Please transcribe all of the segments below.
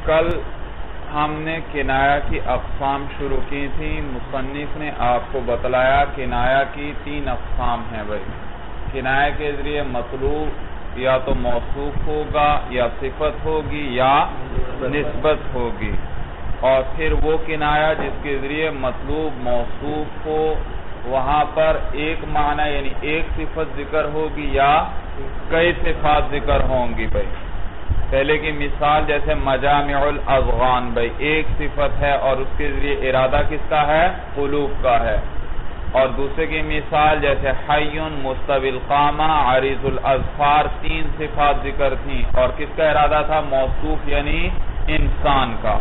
کل ہم نے کنایہ کی اقسام شروع کی تھی. مصنف نے آپ کو بتلایا کنایہ کی 3 اقسام ہیں بھائی. کنایہ کے ذریعے مطلوب یا تو موصوف ہوگا یا صفت ہوگی یا نسبت ہوگی، اور پھر وہ کنایہ جس کے ذریعے مطلوب موصوف ہو وہاں پر ایک معنی یعنی ایک صفت ذکر ہوگی یا کئی صفات ذکر ہوں گی بھائی. پہلے کی مثال جیسے مجامع الاذغان بھائی ایک صفت ہے اور اس کے ذریعے ارادہ کس کا ہے؟ قلوب کا ہے. اور دوسرے کی مثال جیسے حی مستوی القامہ عریض الاظفار 3 صفات ذکر تھیں اور کس کا ارادہ تھا؟ موصوف یعنی انسان کا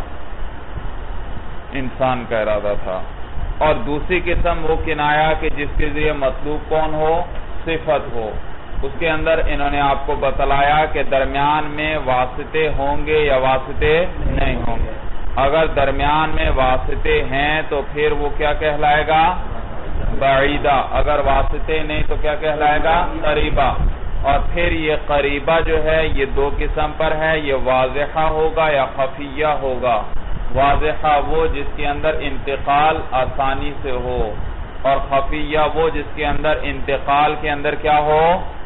ارادہ تھا. اور دوسری قسم وہ کنایہ کہ جس کے ذریعے مطلوب کون ہو؟ صفت ہو. اس کے اندر انہوں نے آپ کو بتلایا کہ درمیان میں واسطے ہوں گے یا واسطے نہیں ہوں گے. اگر درمیان میں واسطے ہیں تو پھر وہ کیا کہلائے گا؟ بعیدہ. اگر واسطے نہیں تو کیا کہلائے گا؟ قریبہ. اور پھر یہ قریبہ جو ہے یہ 2 قسم پر ہے، یہ واضحہ ہوگا یا خفیہ ہوگا. واضحہ وہ جس کے اندر انتقال آسانی سے ہو، اور خفیہ وہ جس کے اندر انتقال کے اندر کیا ہو؟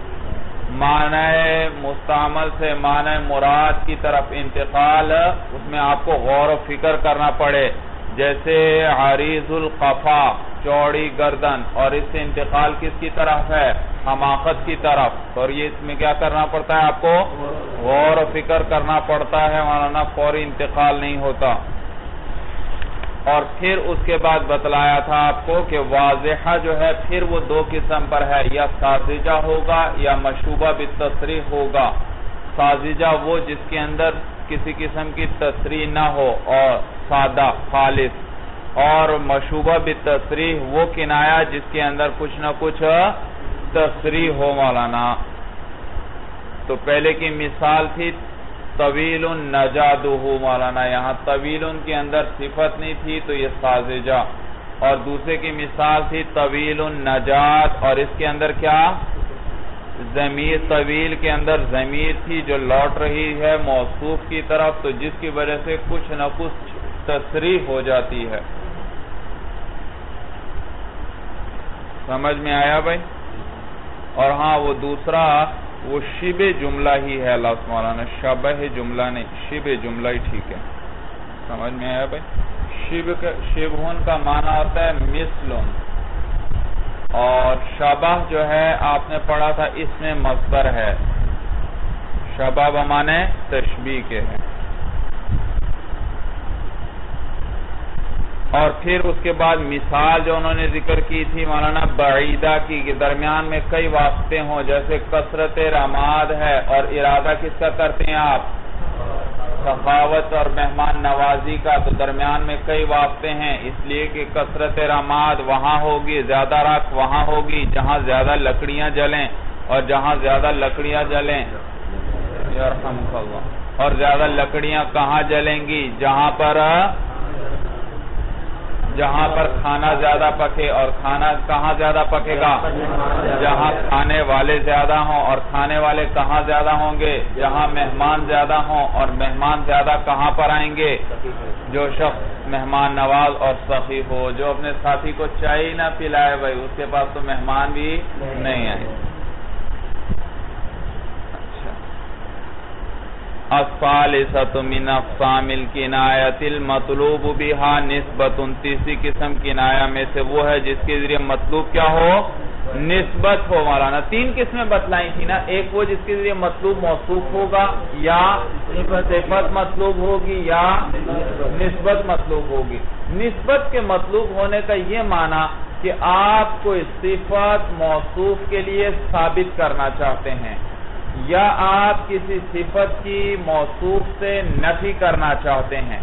معنی مستعمل سے معنی مراد کی طرف انتقال، اس میں آپ کو غور و فکر کرنا پڑے. جیسے عریض القفا چوڑی گردن، اور اس سے انتقال کس کی طرف ہے؟ حماقت کی طرف. اور یہ اس میں کیا کرنا پڑتا ہے؟ آپ کو غور و فکر کرنا پڑتا ہے، ورنہ فوری انتقال نہیں ہوتا. اور پھر اس کے بعد بتلایا تھا آپ کو کہ واضحہ جو ہے پھر وہ 2 قسم پر ہے، یا ساذجہ ہوگا یا مشوبہ بالتصریح ہوگا. ساذجہ وہ جس کے اندر کسی قسم کی تصریح نہ ہو اور سادہ خالص، اور مشوبہ بالتصریح وہ کنایہ جس کے اندر کچھ نہ کچھ تصریح ہو مولانا. تو پہلے کی مثال تھی طویل نجادہ مولانا، یہاں طویل کے اندر صفت نہیں تھی تو یہ ساذجہ. اور دوسرے کی مثال تھی طویل نجات، اور اس کے اندر کیا؟ ضمیر. طویل کے اندر ضمیر تھی جو لوٹ رہی ہے موصوف کی طرف، تو جس کی وجہ سے کچھ نہ کچھ تصریح ہو جاتی ہے. سمجھ میں آیا بھائی؟ اور ہاں وہ دوسرا وہ شبہ جملہ ہی ہے لفظ مولانا، شبہ جملہ نہیں، شبہ جملہ ہی ٹھیک ہے. سمجھ میں آیا بھائی؟ شبہن کا معنی ہوتا ہے مثلن، اور شبہ جو ہے آپ نے پڑھا تھا اس میں مصدر ہے. شبہ بمانے تشبیہ کے ہے. اور پھر اس کے بعد مثال جو انہوں نے ذکر کی تھی مولانا بعیدہ کی، کہ درمیان میں کئی واسطے ہوں، جیسے کثرت رماد ہے اور ارادہ کس کا کرتے ہیں آپ؟ سخاوت اور مہمان نوازی کا. تو درمیان میں کئی واسطے ہیں، اس لیے کہ کثرت رماد وہاں ہوگی، زیادہ راکھ وہاں ہوگی جہاں زیادہ لکڑیاں جلیں، اور جہاں زیادہ لکڑیاں جلیں یرحمک اللہ، اور زیادہ لکڑیاں کہاں جلیں گی؟ جہاں پر کھانا زیادہ پکے. اور کھانا کہاں زیادہ پکے گا؟ جہاں کھانے والے زیادہ ہوں. اور کھانے والے کہاں زیادہ ہوں گے؟ جہاں مہمان زیادہ ہوں. اور مہمان زیادہ کہاں پر آئیں گے؟ جو شخص مہمان نواز اور سخی ہو، جو اپنے ساتھی کو چائے نہ پلائے بھائی اس کے پاس تو مہمان بھی نہیں آئے. الثالثۃ من اقسام الکنایۃ المطلوب بها نسبۃ. تیسری قسم کنایہ میں سے وہ ہے جس کے ذریعے مطلوب کیا ہو؟ نسبت ہو مولانا. 3 قسمیں بتلائی تھی نا. ایک وہ جس کے ذریعے مطلوب موصوف ہوگا یا صفت مطلوب ہوگی یا نسبت مطلوب ہوگی. نسبت کے مطلوب ہونے کا یہ معنی کہ آپ کوئی صفت موصوف کے لیے ثابت کرنا چاہتے ہیں، یا آپ کسی صفت کی موصوف سے نفی کرنا چاہتے ہیں.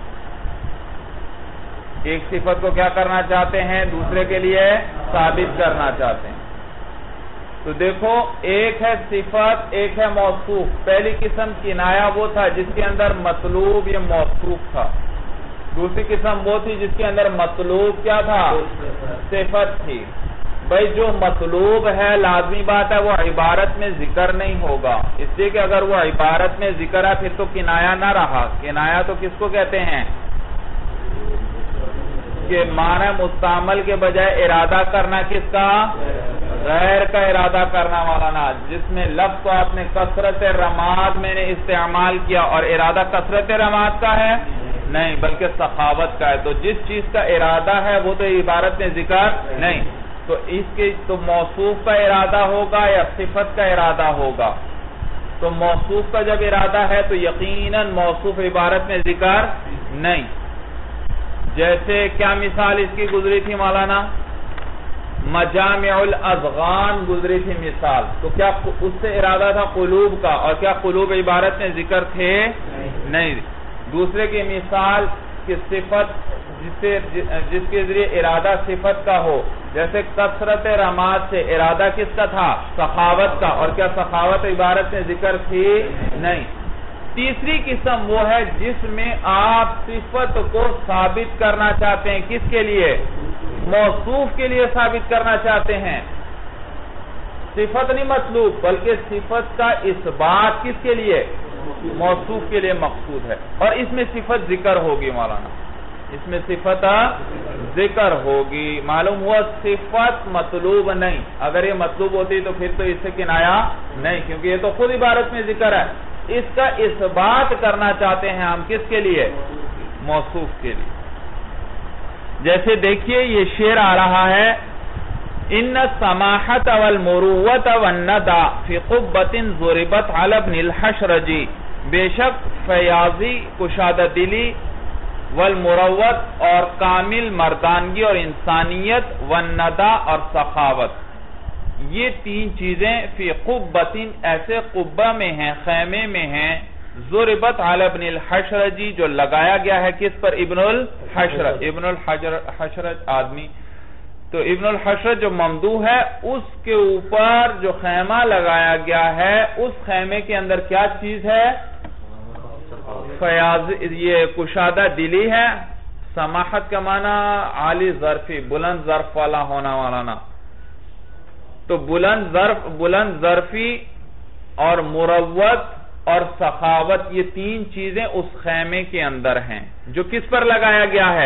ایک صفت کو کیا کرنا چاہتے ہیں؟ دوسرے کے لیے ثابت کرنا چاہتے ہیں. تو دیکھو ایک ہے صفت، ایک ہے موصوف. پہلی قسم کنایہ وہ تھا جس کے اندر مطلوب یہ موصوف تھا. دوسری قسم وہ تھی جس کے اندر مطلوب کیا تھا؟ صفت تھی. بھئی جو مطلوب ہے لازمی بات ہے وہ عبارت میں ذکر نہیں ہوگا، اس لیے کہ اگر وہ عبارت میں ذکر ہے پھر تو کنایہ نہ رہا۔ کنایہ تو کس کو کہتے ہیں کہ معنی مستعمل کے بجائے ارادہ کرنا کس کا؟ غیر کا ارادہ کرنا مولانا، جس میں لفظ کو آپ نے کثرت رماد میں نے استعمال کیا اور ارادہ کثرت رماد کا ہے نہیں بلکہ سخاوت کا ہے، تو جس چیز کا ارادہ ہے وہ تو عبارت میں ذکر نہیں، تو اس کے تو موصوف کا ارادہ ہوگا یا صفت کا ارادہ ہوگا؟ تو موصوف کا جب ارادہ ہے تو یقیناً موصوف عبارت میں ذکر نہیں۔ جیسے کیا مثال اس کی گزری تھی مولانا؟ مجامع الاذغان گزری تھی مثال، تو کیا اس سے ارادہ تھا قلوب کا، اور کیا قلوب عبارت میں ذکر تھے؟ نہیں۔ دوسرے کی مثال کہ صفت جس کے ذریعے ارادہ صفت کا ہو، جیسے کثرت رماد سے ارادہ کس کا تھا؟ سخاوت کا، اور کیا سخاوت عبارت میں ذکر تھی؟ نہیں۔ تیسری قسم وہ ہے جس میں آپ صفت کو ثابت کرنا چاہتے ہیں، کس کے لیے؟ موصوف کے لیے ثابت کرنا چاہتے ہیں، صفت نہیں مطلوب بلکہ صفت کا اثبات کس کے لیے؟ موصوف کے لیے مقصود ہے، اور اس میں صفت ذکر ہوگی مولانا، اس میں صفت ذکر ہوگی۔ معلوم ہوا صفت مطلوب نہیں، اگر یہ مطلوب ہوتی تو پھر تو اس سے کنایہ نہیں، کیونکہ یہ تو خود عبارت میں ذکر ہے، اس کا اثبات کرنا چاہتے ہیں ہم کس کے لیے؟ موصوف کے لیے۔ جیسے دیکھیے یہ شعر آ رہا ہے، ان السماحت والمروت والندى فی قبۃ ضربت علی ابن الحشرجی، بے شک فیاضی، کشادہ دلی، والمروت اور کامل مردانگی اور انسانیت، والندى اور سخاوت، یہ تین چیزیں فی قبۃ ایسے قبہ میں ہیں، خیمے میں ہیں، ضربت علی ابن الحشرجی جو لگایا گیا ہے کس پر؟ ابن الحشرج۔ ابن الحشرج آدمی، تو ابن الحشرج جو ممدوح ہے اس کے اوپر جو خیمہ لگایا گیا ہے، اس خیمے کے اندر کیا چیز ہے؟ فیاض، یہ کشادہ دلی ہے۔ سماحت کا معنی عالی ظرفی، بلند ظرف والا ہونا والا، تو بلند ظرفی اور مروت اور سخاوت، یہ تین چیزیں اس خیمے کے اندر ہیں جو کس پر لگایا گیا ہے؟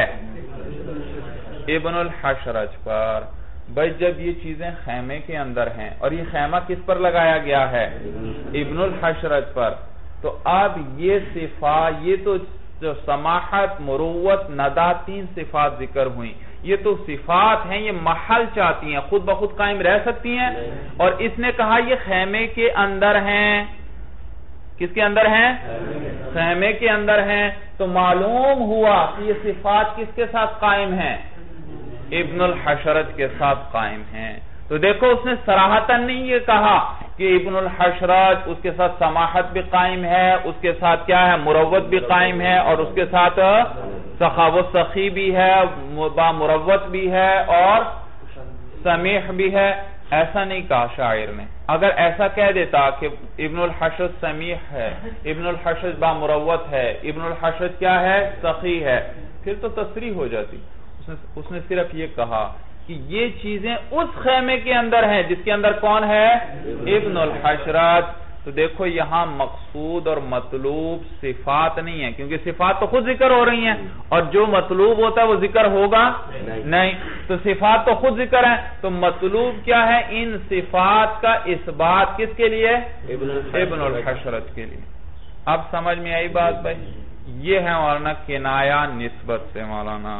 ابن الحشرج پر۔ بھئی جب یہ چیزیں خیمے کے اندر ہیں اور یہ خیمہ کس پر لگایا گیا ہے؟ ابن الحشرج پر، تو اب یہ صفات، یہ تو جو سماحت، مروت، ندى، تین صفات ذکر ہوئیں، یہ تو صفات ہیں، یہ محل چاہتی ہیں، خود بخود قائم رہ سکتی ہیں، اور اس نے کہا یہ خیمے کے اندر ہیں۔ کس کے اندر ہیں؟ خیمے کے اندر ہیں، تو معلوم ہوا کہ یہ صفات کس کے ساتھ قائم ہیں؟ ابن الحشرج کے ساتھ قائم ہیں۔ تو دیکھو اس نے صراحتاً نہیں یہ کہا کہ ابن الحشرج، اس کے ساتھ سماحت بھی قائم ہے، اس کے ساتھ کیا ہے؟ مروت بھی قائم ہے، اور اس کے ساتھ سخاوت، سخی بھی ہے، مروت بھی ہے، اور سمیح بھی ہے، ایسا نہیں کہا شاعر نے۔ اگر ایسا کہہ دیتا کہ ابن الحشرج سمیح ہے، ابن الحشرج بامروت ہے، ابن الحشرج کیا ہے؟ سخی ہے، پھر تو تصریح ہو جاتی۔ اس نے صرف یہ کہا کہ یہ چیزیں اس خیمے کے اندر ہیں جس کے اندر کون ہے؟ ابن الحشرج۔ تو دیکھو یہاں مقصود اور مطلوب صفات نہیں ہیں، کیونکہ صفات تو خود ذکر ہو رہی ہیں، اور جو مطلوب ہوتا ہے وہ ذکر ہوگا نہیں، تو صفات تو خود ذکر ہیں، تو مطلوب کیا ہے؟ ان صفات کا اثبات کس کے لیے؟ ابن الحشرج کے لیے۔ اب سمجھ میں آئی بات بھائی؟ یہ ہے مولانا کنایہ نسبت سے مولانا۔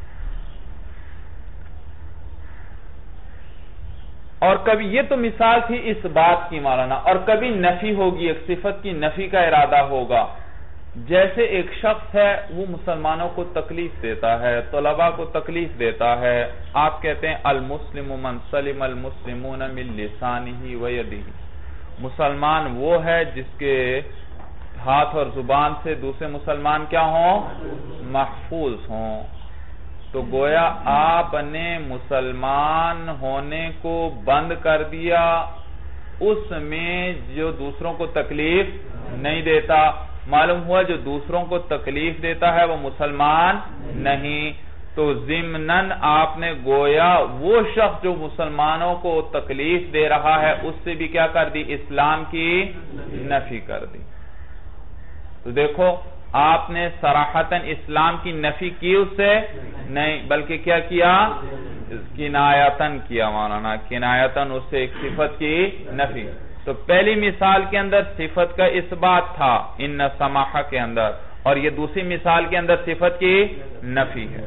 اور کبھی یہ تو مثال تھی اس بات کی مولانا، اور کبھی نفی ہوگی، ایک صفت کی نفی کا ارادہ ہوگا۔ جیسے ایک شخص ہے وہ مسلمانوں کو تکلیف دیتا ہے، طلباء کو تکلیف دیتا ہے، آپ کہتے ہیں المسلم من سلم المسلمون من لسانہ ویدہ، مسلمان وہ ہے جس کے ہاتھ اور زبان سے دوسرے مسلمان کیا ہوں؟ محفوظ ہوں۔ تو گویا آپ نے مسلمان ہونے کو بند کر دیا اس میں جو دوسروں کو تکلیف نہیں دیتا، معلوم ہوا جو دوسروں کو تکلیف دیتا ہے وہ مسلمان نہیں، تو تو ضمناً آپ نے گویا وہ شخص جو مسلمانوں کو تکلیف دے رہا ہے اس سے بھی کیا کر دی؟ اسلام کی نفی کر دی. تو دیکھو آپ نے صراحتاً اسلام کی نفی کی اس سے نہیں، بلکہ کیا کیا؟ کنایتاً کیا مولانا، کنایتاً اس سے ایک صفت کی نفی. تو پہلی مثال کے اندر صفت کا اثبات تھا ان سماحہ کے اندر، اور یہ دوسری مثال کے اندر صفت کی نفی ہے.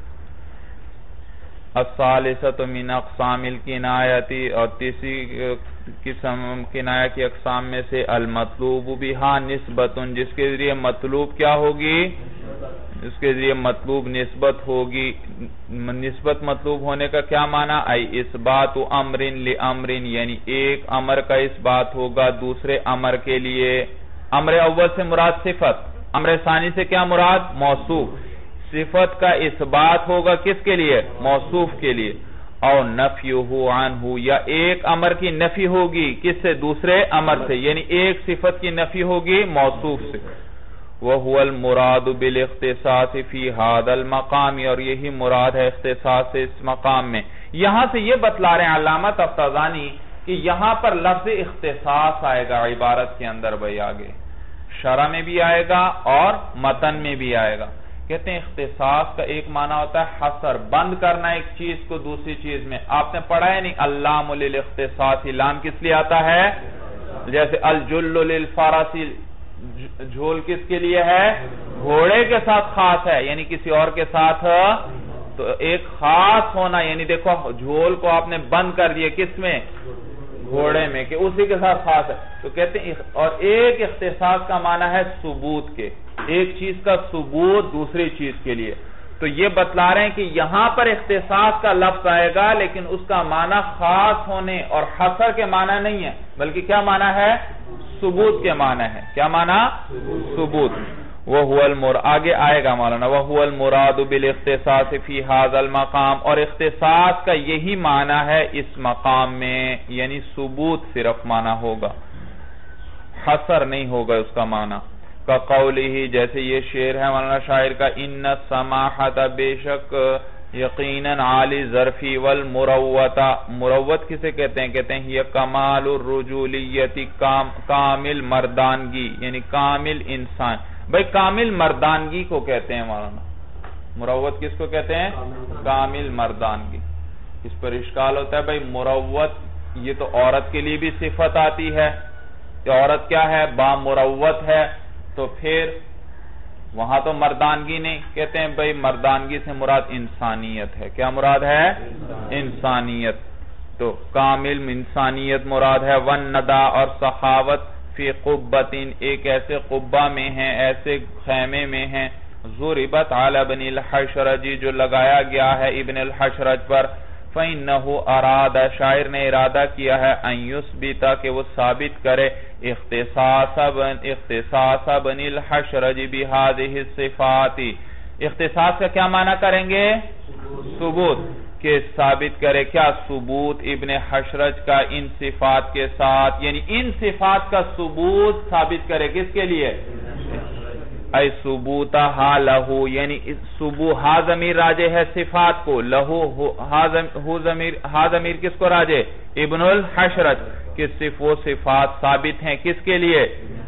الثالثۃ من اقسام الکنایتی، اور تیسری قسم کنایہ کی اقسام میں سے المطلوب بہا نسبت، جس کے ذریعے مطلوب کیا ہوگی؟ اس کے ذریعے مطلوب نسبت ہوگی. نسبت مطلوب ہونے کا کیا معنی؟ ای اثبات امر لامر، یعنی ایک امر کا اثبات ہوگا دوسرے امر کے لیے. امر اول سے مراد صفت، امر ثانی سے کیا مراد؟ موصوف. صفت کا اثبات ہوگا کس کے لیے؟ موصوف کے لیے. او نفیہ عنہ، یا ایک امر کی نفی ہوگی کس سے؟ دوسرے امر سے، یعنی ایک صفت کی نفی ہوگی موصوف سے. وَهُوَ الْمُرَادُ بِالْاخْتِصَاصِ فِي هَذَا الْمَقَامِ، اور یہی مراد ہے اختصاص سے اس مقام میں. یہاں سے یہ بتلا رہے ہیں علامہ تفتازانی کہ یہاں پر لفظ اختصاص آئے گا عبارت کے اندر بھائی، آگے شرح میں بھی آئے گا اور متن میں بھی آئے گا. کہتے ہیں اختصاص کا ایک معنی ہوتا ہے حصر، بند کرنا ایک چیز کو دوسری چیز میں. آپ نے پڑھا ہے نہیں اللام للاختصاص، لام کس لیے آتا ہے؟ جیسے الجل للفرس، جھول کس کے لیے ہے؟ گھوڑے کے ساتھ خاص ہے، یعنی کسی اور کے ساتھ. تو ایک خاص ہونا، یعنی دیکھو جھول کو آپ نے بند کر دیا کس میں؟ گھوڑے میں، کہ اسی کے ساتھ خاص ہے. تو کہتے ہیں اور ایک اختصاص کا معنی ہے ثبوت کے، ایک چیز کا ثبوت دوسری چیز کے لیے. تو یہ بتلا رہے ہیں کہ یہاں پر اختصاص کا لفظ آئے گا لیکن اس کا معنی خاص ہونے اور حصر کے معنی نہیں ہے، بلکہ کیا معنی ہے؟ ثبوت کے معنی ہے. کیا معنی؟ ثبوت. وَهُوَ الْمُرَادُ، آگے آئے گا مولانا، وَهُوَ الْمُرَادُ بِالْاخْتِصَاصِ فِي هَذَا الْمَقَامِ، اور اختصاص کا یہی معنی ہے اس مقام میں، یعنی ثبوت صرف معنی ہوگا، حصر نہیں ہوگا اس کا معنی. کا قولی، جیسے یہ شعر ہے مولانا شاعر کا، ان السماحت، بے شک یقیناً عالی ظرفی والمروت. مروت کسے کہتے ہیں؟ کہتے ہیں یہ کمال الرجولیت، کامل مردانگی، یعنی کامل انسان. بھئی کامل مردانگی کو کہتے ہیں مولانا. مروت کس کو کہتے ہیں؟ کامل مردانگی. اس پر اشکال ہوتا ہے بھئی مروت یہ تو عورت کے لیے بھی صفت آتی ہے، کہ عورت کیا ہے؟ با مروت ہے. تو پھر وہاں تو مردانگی نہیں. کہتے ہیں بھئی مردانگی سے مراد انسانیت ہے. کیا مراد ہے؟ انسانیت. تو کامل انسانیت مراد ہے. والندہ، اور سخاوت، فی قبتین، ایک ایسے قبہ میں ہیں، ایسے خیمے میں ہیں، ضربت علی ابن الحشرج، جو لگایا گیا ہے ابن الحشرج پر. فَإِنَّهُ أَرَادَ، شاعر نے ارادہ کیا ہے، أَن يُثْبِتَ، کہ وہ ثابت کرے، اختصاص بن الحشرج بِهَذِهِ الصِّفَاتِ. اختصاص کا کیا معنی کریں گے؟ ثبوت. کہ ثابت کرے کیا؟ ثبوت ابن حشرج کا ان صفات کے ساتھ، یعنی ان صفات کا ثبوت ثابت کرے کس کے لیے؟ اے ثبوتہا لہو، یعنی ہا ضمیر راجع ہے صفات کو، لہو ہا ضمیر کس کو راجع؟ ابن الحشرج. کہ وہ صفات ثابت ہیں کس کے لیے؟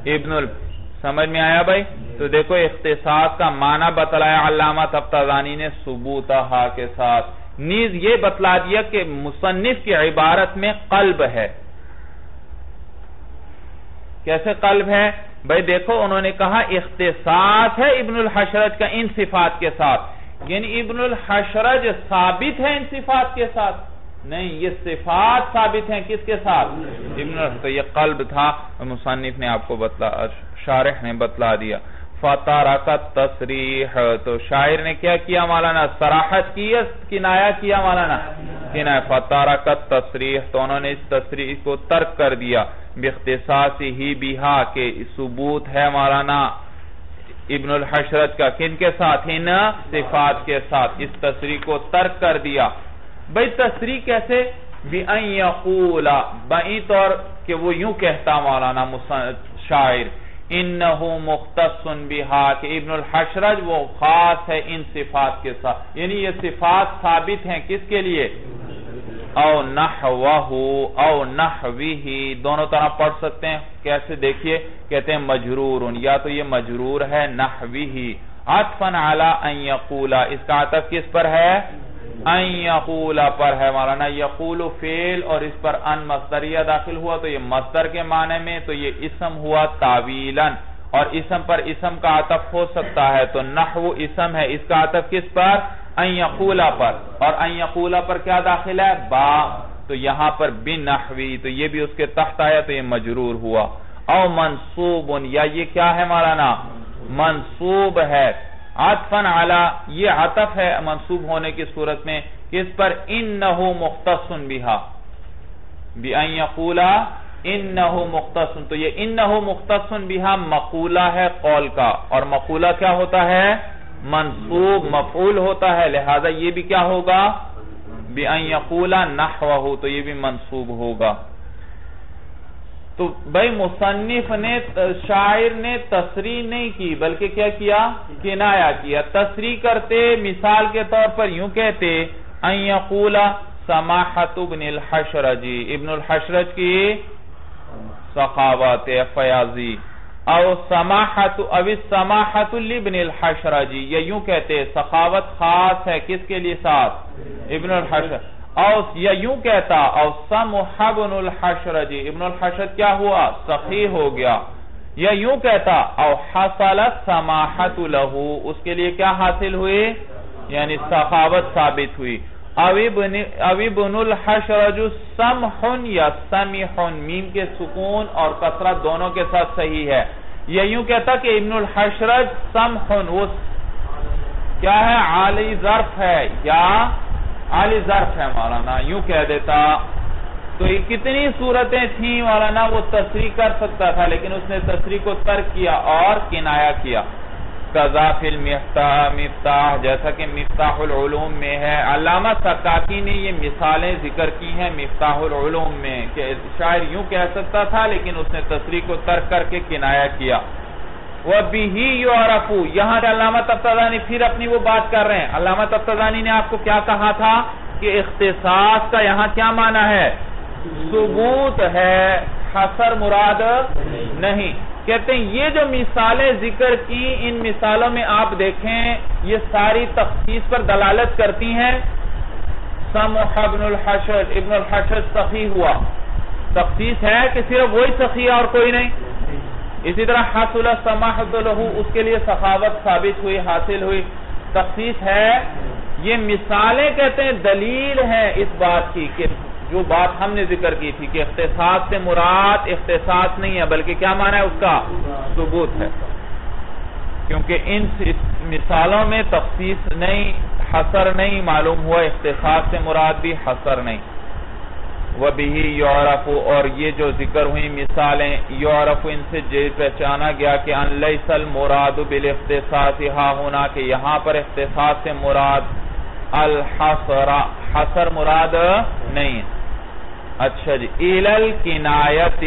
سمجھ میں آیا بھائی؟ تو دیکھو اختصاص کا معنی بتلایا علامہ تفتازانی نے ثبوتہا کے ساتھ. نیز یہ بتلا دیا کہ مصنف کی عبارت میں قلب ہے. کیسے قلب ہے؟ بھئی دیکھو انہوں نے کہا اختصاص ہے ابن الحشرج کا ان صفات کے ساتھ، یعنی ابن الحشرج ثابت ہے ان صفات کے ساتھ نہیں، یہ صفات ثابت ہیں کس کے ساتھ؟ ابن الحشرج. تو یہ قلب تھا، مصنف نے آپ کو شارح نے بتلا دیا. فَتَرَكَتْ تَصْرِيحَ، تو شاعر نے کیا کیا مولانا؟ صراحت کی، کنایہ کیا مولانا؟ کنایہ. فَتَرَكَتْ تَصْرِيحَ، تو انہوں نے اس تصریح کو ترک کر دیا. بِاخْتِصَاصِهِ بِهَا، کہ ثبوت ہے مولانا ابن الحشرج کا کن کے ساتھ؟ ان صفات کے ساتھ. اس تصریح کو ترک کر دیا. بھئی تصریح کیسے؟ بِأَن يَقُولَ، بئی طور کہ وہ یوں کہتا مولانا شاعر، انہو مختص بہا کہ ابن الحشرج وہ خاص ہے ان صفات کے ساتھ، یعنی یہ صفات ثابت ہیں کس کے لیے؟ او نحوہو او نحویہی، دونوں طرح پڑھ سکتے ہیں. کیسے دیکھیے؟ کہتے ہیں مجرورن، یا تو یہ مجرور ہے نحویہی عطفا علی ان یقولا، اس کا عطف کس پر ہے؟ ان یقولا پر ہے مولانا. یقول فعل اور اس پر ان مصدریہ داخل ہوا تو یہ مصدر کے معنی میں، تو یہ اسم ہوا تاویلاً، اور اسم پر اسم کا عطف ہو سکتا ہے. تو نحو اسم ہے، اس کا عطف کس پر؟ ان یقولا پر، اور ان یقولا پر کیا داخل ہے؟ با. تو یہاں پر بنحوی، تو یہ بھی اس کے تحت آیا تو یہ مجرور ہوا. او منصوب، یا یہ کیا ہے مولانا؟ منصوب ہے عطفاً علی، یہ عطف ہے منصوب ہونے کی صورت میں کس پر؟ انہو مختص بہا، بأن یقولا انہو مختص. تو یہ انہو مختص بہا مقولہ ہے قول کا، اور مقولہ کیا ہوتا ہے؟ منصوب، مفعول ہوتا ہے، لہذا یہ بھی کیا ہوگا؟ بأن یقولا نحوہ، تو یہ بھی منصوب ہوگا. تو بھئی مصنف نے، شاعر نے تصریح نہیں کی بلکہ کیا کیا؟ کنایہ کیا. تصریح کرتے مثال کے طور پر یوں کہتے ان یقولا سماحت ابن الحشرج، ابن الحشرج کی سخاوت فیاضی، او سماحت او السماحت لابن الحشرج، یہ یوں کہتے سخاوت خاص ہے کس کے لیے ساتھ؟ ابن الحشرج. او یا یوں کہتا او سمح ابن الحشرج، ابن الحشرج کیا ہوا؟ سخی ہو گیا. یا یوں کہتا او حصلت سماحت لہو، اس کے لیے کیا حاصل ہوئی؟ یعنی سخاوت ثابت ہوئی. او ابن الحشرج سمح یا سمح، میم کے سکون اور کسرت دونوں کے ساتھ صحیح ہے. یا یوں کہتا کہ ابن الحشرج سمح، وہ کیا ہے؟ عالی ظرف ہے، یا عالی ظرف ہے مولانا، یوں کہہ دیتا. تو یہ کتنی صورتیں تھیں مولانا، وہ تصریح کر سکتا تھا لیکن اس نے تصریح کو ترک کیا اور کنایہ کیا. قضا فی المفتاح، جیسا کہ مفتاح العلوم میں ہے. علامہ سکاکی نے یہ مثالیں ذکر کی ہیں مفتاح العلوم میں کہ شاعر یوں کہہ سکتا تھا لیکن اس نے تصریح کو ترک کر کے کنایہ کیا. وَبِهِ يُعْرَفُ، یہاں علامہ تفتزانی پھر اپنی وہ بات کر رہے ہیں. علامہ تفتزانی نے آپ کو کیا کہا تھا کہ اختصاص کا یہاں کیا معنی ہے؟ ثبوت ہے، حصر مراد نہیں. کہتے ہیں یہ جو مثالیں ذکر کی، ان مثالوں میں آپ دیکھیں یہ ساری تخصیص پر دلالت کرتی ہیں. سمح ابن الحشرج، ابن الحشرج سخی ہوا، تخصیص ہے کہ صرف وہی سخی ہے اور کوئی نہیں. اسی طرح حصل سماحت لہو، اس کے لیے سخاوت ثابت ہوئی، حاصل ہوئی، تخصیص ہے. یہ مثالیں کہتے ہیں دلیل ہیں اس بات کی کہ جو بات ہم نے ذکر کی تھی کہ اختصاص سے مراد اختصاص نہیں ہے بلکہ کیا معنی ہے اس کا؟ ثبوت ہے. کیونکہ ان مثالوں میں تخصیص نہیں، حصر نہیں معلوم ہوا، اختصاص سے مراد بھی حصر نہیں. وَبِهِ يُعْرَفُ، اور یہ جو ذکر ہوئی مثالیں یعرف، ان سے پہچانا گیا کہ ان لیس المراد بالاختصاص ہا ہونا، کہ یہاں پر اختصاص سے مراد الحصر، حصر مراد نہیں. اچھا جی. اِلَى الْكِنَایَةِ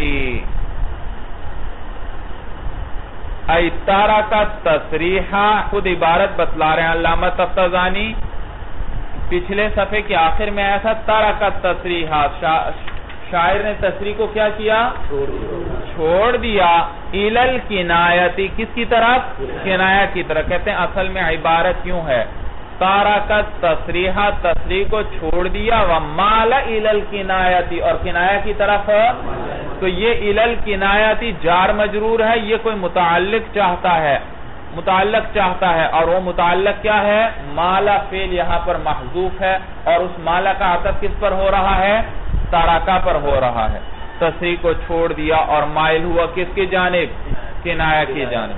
ای تَرَکَ التَّصْرِیحَ، خود عبارت بتلا رہے ہیں علامہ تفتزانی. پچھلے صفحے کے آخر میں آیا تھا تَرَکَ التَّصْرِیحَ، شاعر نے تصریح کو کیا کیا؟ چھوڑ دیا. اِلَى الْكِنَایَةِ، کس کی طرف؟ کنایہ کی طرف. کہتے ہیں اصل میں عبارت یوں ہے تَرَکَ التَّصْرِیحَ، تصریح کو چھوڑ دیا، وَمَالَ إِلَى الْكِنَایَةِ، اور کنایہ کی طرف. تو یہ إِلَى الْكِنَایَةِ جار مجرور ہے، یہ کوئی متعلق چاہتا ہے، متعلق چاہتا ہے، اور وہ متعلق کیا ہے؟ مالا. فعل یہاں پر محذوف ہے اور اس مالا کا عطف کس پر ہو رہا ہے؟ تارکا پر ہو رہا ہے. تصریح کو چھوڑ دیا اور مائل ہوا کس کی جانب؟ کنایہ کی جانب.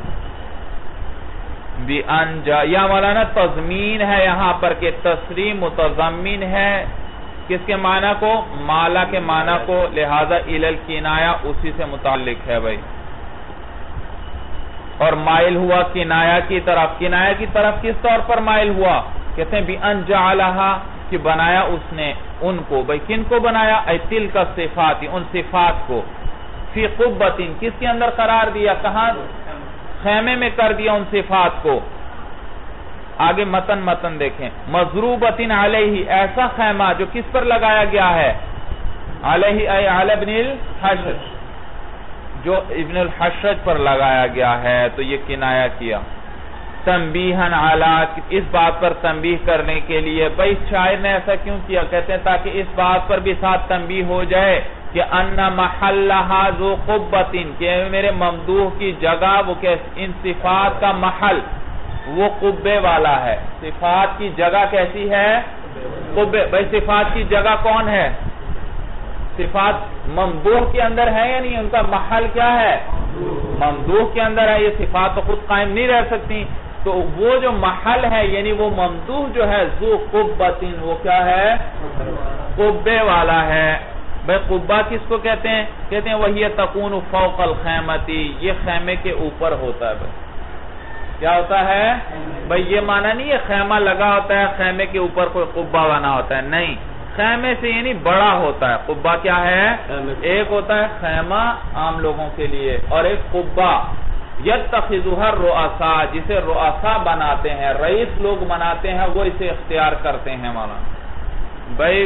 یا مولانا تضمین ہے یہاں پر کہ تصریح متضمن ہے کس کے معنی کو؟ مالا کے معنی کو، لہذا الی الکنایہ اسی سے متعلق ہے بھائی. اور مائل ہوا کنایہ کی طرف. کنایہ کی طرف کس طور پر مائل ہوا؟ کہتے ہیں بِأَنْ جَعَلَهَا، کہ بنایا اس نے ان کو. بھئی کن کو بنایا؟ اے تِلْکَ الصِّفَاتِ، ان صفات کو. فی قبۃ، کس کے اندر قرار دیا؟ کہاں؟ خیمے میں کر دیا ان صفات کو۔ آگے متن دیکھیں، مضروبۃ علیہ، ایسا خیمہ جو کس پر لگایا گیا ہے؟ علیہ اے علی ابن الحشرج، جو ابن الحشرج پر لگایا گیا ہے، تو یہ کنایہ کیا۔ تنبیہن علی، اس بات پر تنبیہ کرنے کے لیے، بھئی شاعر نے ایسا کیوں کیا؟ کہتے ہیں تاکہ اس بات پر بھی ساتھ تنبیہ ہو جائے کہ ان محلھا ذو قبۃ، کہ میرے ممدوح کی جگہ، وہ کہ ان صفات کا محل وہ قبے والا ہے۔ صفات کی جگہ کیسی ہے؟ قبے۔ بھئی صفات کی جگہ کون ہے؟ صفات ممدوح کے اندر ہے یا نہیں؟ ان کا محل کیا ہے؟ ممدوح کے اندر ہے۔ یہ صفات تو خود قائم نہیں رہ سکتی، تو وہ جو محل ہے یعنی وہ ممدوح جو ہے ذو قبۃ، وہ کیا ہے؟ قبے والا ہے۔ بھئی قبہ کس کو کہتے ہیں؟ کہتے ہیں وہی تکون فوق الخیمتی، یہ خیمے کے اوپر ہوتا ہے۔ بھئی کیا ہوتا ہے؟ بھئی یہ معنی نہیں ہے خیمہ لگا ہوتا ہے، خیمے کے اوپر کوئی قبہ بنا ہوتا ہے، نہیں، خیمے سے یعنی بڑا ہوتا ہے۔ قبہ کیا ہے؟ ایک ہوتا ہے خیمہ عام لوگوں کے لیے، اور ایک قبہ یتخذها الرؤساء، جسے رؤساء بناتے ہیں، رئیس لوگ بناتے ہیں، وہ اسے اختیار کرتے ہیں۔ مولانا بھئی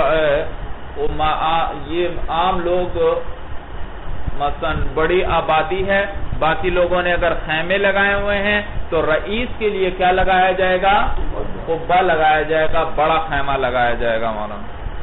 یہ عام لوگ، مثلا بڑی آبادی ہے، باقی لوگوں نے اگر خیمے لگائے ہوئے ہیں تو رئیس کے لیے کیا لگایا جائے گا؟ قبہ لگایا جائے گا، بڑا خیمہ لگایا جائے گا۔ مولانا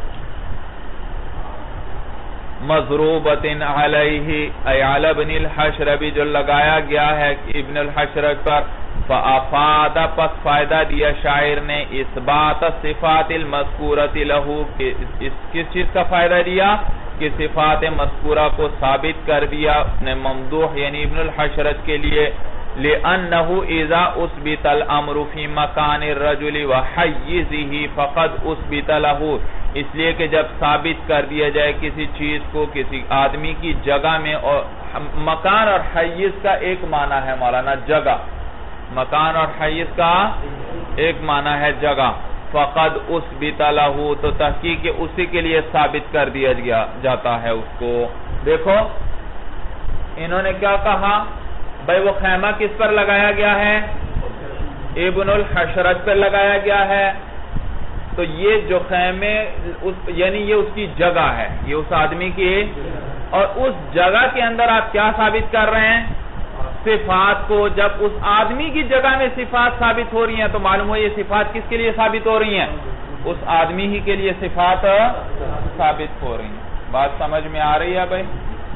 مضروبۃ علیہ اے علی ابن الحشرج، جو لگایا گیا ہے ابن الحشرج پر، فافاد، پس فائدہ دیا شاعر نے، اثبات صفات المذکورۃ لہ، کس چیز کا فائدہ دیا؟ کہ صفات مذکورہ کو ثابت کر دیا اپنے ممدوح یعنی ابن الحشرج کے لیے، لأنه اذا اثبت الامر فی مکان الرجل وحیزه فقد اثبت له، اس لیے کہ جب ثابت کر دیا جائے کسی چیز کو کسی آدمی کی جگہ میں، اور مکان اور حیز کا ایک معنی ہے مولانا جگہ، مکان اور حیز کا ایک معنی ہے جگہ، فقد اثبت له، تو تحقیق اسی کے لیے ثابت کر دیا جاتا ہے اس کو۔ دیکھو انہوں نے کیا کہا؟ بھئی وہ خیمہ کس پر لگایا گیا ہے؟ ابن الحشرج پر لگایا گیا ہے، تو یہ جو خیمے یعنی یہ اس کی جگہ ہے، یہ اس آدمی کی، اور اس جگہ کے اندر آپ کیا ثابت کر رہے ہیں؟ صفات کو۔ جب اس آدمی کی جگہ میں صفات ثابت ہو رہی ہیں تو معلوم ہو یہ صفات کس کے لیے ثابت ہو رہی ہیں؟ اس آدمی ہی کے لیے صفات ثابت ہو رہی ہیں۔ بات سمجھ میں آ رہی ہے بھائی؟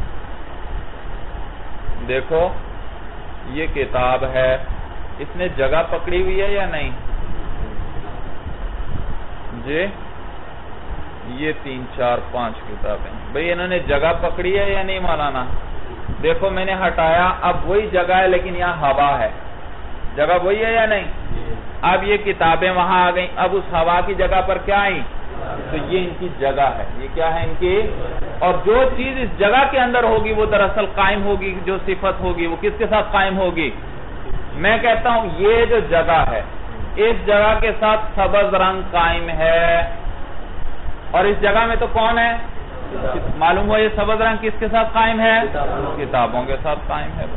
دیکھو یہ کتاب ہے، اس نے جگہ پکڑی ہوئی ہے یا نہیں؟ جی یہ 3 4 5 کتابیں، بھئی انہوں نے جگہ پکڑی ہے یا نہیں مولانا؟ دیکھو میں نے ہٹایا، اب وہی جگہ ہے لیکن یہاں ہوا ہے، جگہ وہی ہے یا نہیں؟ اب یہ کتابیں وہاں آ گئیں، اب اس ہوا کی جگہ پر کیا آئی؟ تو یہ ان کی جگہ ہے، یہ کیا ہے ان کی؟ اور جو چیز اس جگہ کے اندر ہوگی وہ دراصل قائم ہوگی، جو صفت ہوگی وہ کس کے ساتھ قائم ہوگی؟ میں کہتا ہوں یہ جو جگہ ہے اس جگہ کے ساتھ سبز رنگ قائم ہے، اور اس جگہ میں تو کون ہے؟ معلوم ہوا یہ سبز رنگ کس کے ساتھ قائم ہے؟ کتابوں کے ساتھ قائم ہے۔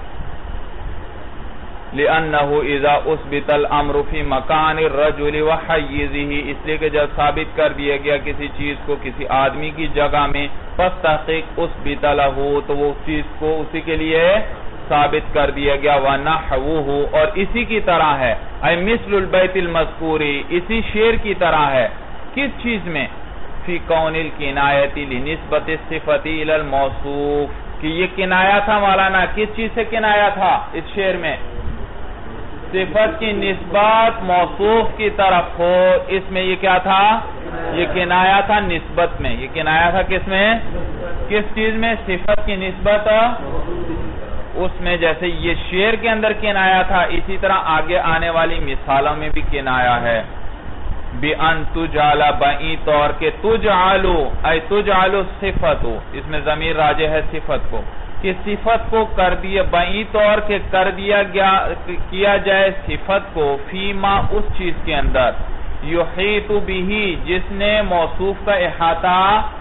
لِأَنَّهُ إِذَا أُثْبِتَ الْأَمْرُ فِي مَكَانِ الرَّجُلِ وَحَيِّزِهِ، اس لیے کہ جب ثابت کر دیا گیا کسی چیز کو کسی آدمی کی جگہ میں، پس تحقیق اثبت لہ، تو وہ چیز کو اسی کے لیے ثابت کر دیا گیا، وَنَحْوُهُ، اور اسی کی طرح ہے، اے مثل البیت المذکوری، اسی شعر کی طرح ہے، کس چیز میں؟ فی کون الکنایت لنسبت الصفت الی الموصوف، کہ یہ کنایہ تھا مولانا، کس چیز سے کنایہ تھا اس شعر میں؟ صفت کی نسبت موصوف کی طرف ہو، اس میں یہ کیا تھا؟ یہ کنایہ تھا نسبت میں، یہ کنایہ تھا کس میں؟ کس چیز میں؟ صفت کی نسبت اس میں، جیسے یہ شعر کے اندر کنایہ تھا، اسی طرح آگے آنے والی مثالوں میں بھی کنایہ ہے۔ بِأَن تُجْعَلَ، بَئیں طور کے، تُجْعَلُ اے تُجْعَلُ صفت، اس میں ضمیر راجع ہے صفت کو، کہ صفت کو کر دیا، بئیں طور کے کر دیا گیا، کیا جائے صفت کو، فیما اس چیز کے اندر، یحیط بہ، جس نے موصوف کا احاطہ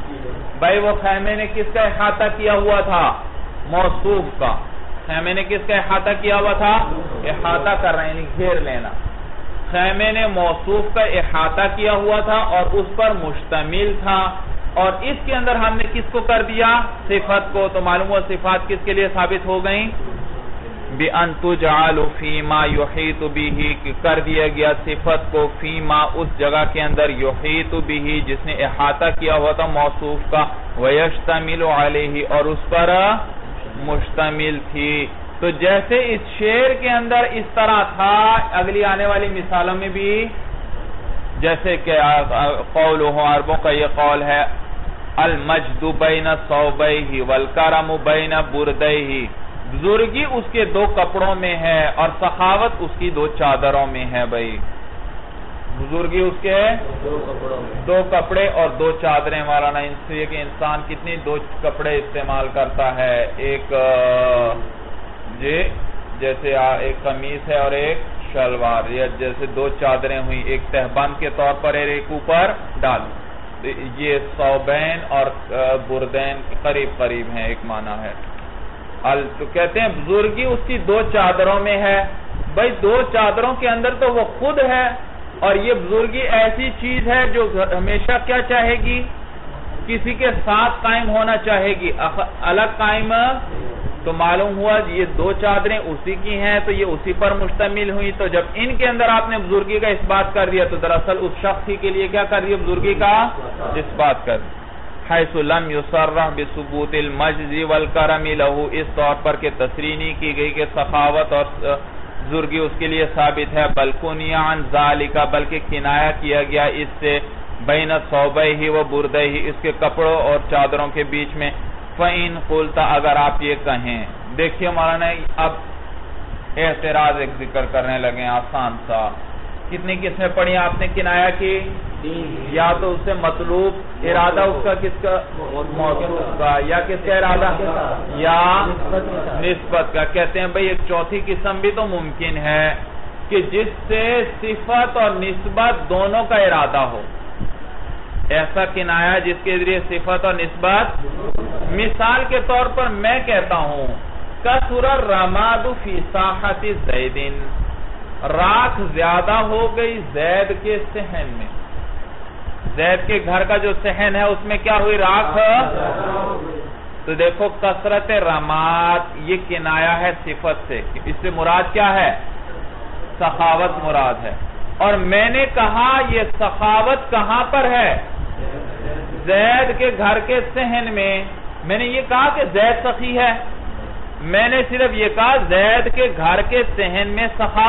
بھائی وہ خیمے نے کس کا احاطہ کیا ہوا تھا؟ موصوف کا. خیمے نے کس کا احاطہ کیا ہوا تھا؟ احاطہ کر رہے ہیں یعنی گھیر لینا. خیمے نے موصوف کا احاطہ کیا ہوا تھا اور اس پر مشتمل تھا، اور اس کے اندر ہم نے کس کو کر دیا؟ صفت کو. تو معلوم ہوا صفات کس کے لیے ثابت ہو گئیں؟ بِأَن تُجْعَلُ فِي مَا يُحِيطُ بِهِ، کہ کر دیا گیا صفت کو فی ما اس جگہ کے اندر یحیط بِهِ جس نے احاطہ کیا ہوا تھا موصوف کا، وَيَشْتَمِلُ عَلَيْهِ اور اس پر مشتمل تھی. تو جیسے اس شعر کے اندر اس طرح تھا، اگلی آنے والی مثالوں میں بھی جیسے کہ قولہ عربوں کا یہ قول ہے المجد بین ثوبیہ والکرم بین بردیہ، بزرگی اس کے دو کپڑوں میں ہے اور سخاوت اس کی دو چادروں میں ہے. بھائی بزرگی اس کے دو کپڑے اور دو چادریں. مولانا ان سے کہ انسان کتنی دو کپڑے استعمال کرتا ہے، ایک جیسے ایک قمیص ہے اور ایک شلوار، یا جیسے دو چادریں ہوئی، ایک تہبند کے طور پر ایک اوپر ڈال. یہ ثوبین اور بردین قریب قریب ہیں، ایک معنی ہے. تو کہتے ہیں بزرگی اس کی دو چادروں میں ہے. بھائی دو چادروں کے اندر تو وہ خود ہے، اور یہ بزرگی ایسی چیز ہے جو ہمیشہ کیا چاہے گی؟ کسی کے ساتھ قائم ہونا چاہے گی، الگ قائم. تو معلوم ہوا یہ دو چادریں اسی کی ہیں تو یہ اسی پر مشتمل ہوئی. تو جب ان کے اندر آپ نے بزرگی کا اس بات کر دیا تو دراصل اس شخص ہی کے لیے کیا کر دیا؟ بزرگی کا اس بات کر دیا. حیث لم یصرح بثبوت المجد والکرم لہ، اس طور پر کہ تصریح نہیں کی گئی کہ سخاوت اور بزرگی اس کے لیے ثابت ہے، بل کنی عن ذالک، بلکہ کنایہ کیا گیا اس سے بین ثوبیہ و بردیہ، اس کے کپڑوں اور چادروں کے بیچ میں. فَإِن قُلْتَ، اگر آپ یہ کہیں. دیکھیے مولانا اب اعتراض ایک ذکر کرنے لگے آسان سا. کتنی قسمیں پڑھی آپ نے کنایہ کی؟ یا تو اس سے مطلوب ارادہ اس کا کس کا؟ موصوف کا. یا کس کا ارادہ؟ یا نسبت کا. کہتے ہیں بھئی ایک چوتھی قسم بھی تو ممکن ہے کہ جس سے صفت اور نسبت دونوں کا ارادہ ہو. ایسا کنایہ جس کے ذریعے صفت اور نسبت. مثال کے طور پر میں کہتا ہوں کثر الرماد فی ساحت زید، راکھ زیادہ ہو گئی زید کے صحن میں. زید کے گھر کا جو صحن ہے اس میں کیا ہوئی؟ راکھ. تو دیکھو کثرت رماد یہ کنایہ ہے صفت سے، اس سے مراد کیا ہے؟ سخاوت مراد ہے. اور میں نے کہا یہ سخاوت کہاں پر ہے؟ زید کے گھر کے صحن میں. میں نے یہ کہا کہ زید سخی ہے، میں نے صرف یہ کہا زید کے گھر کے صحن میں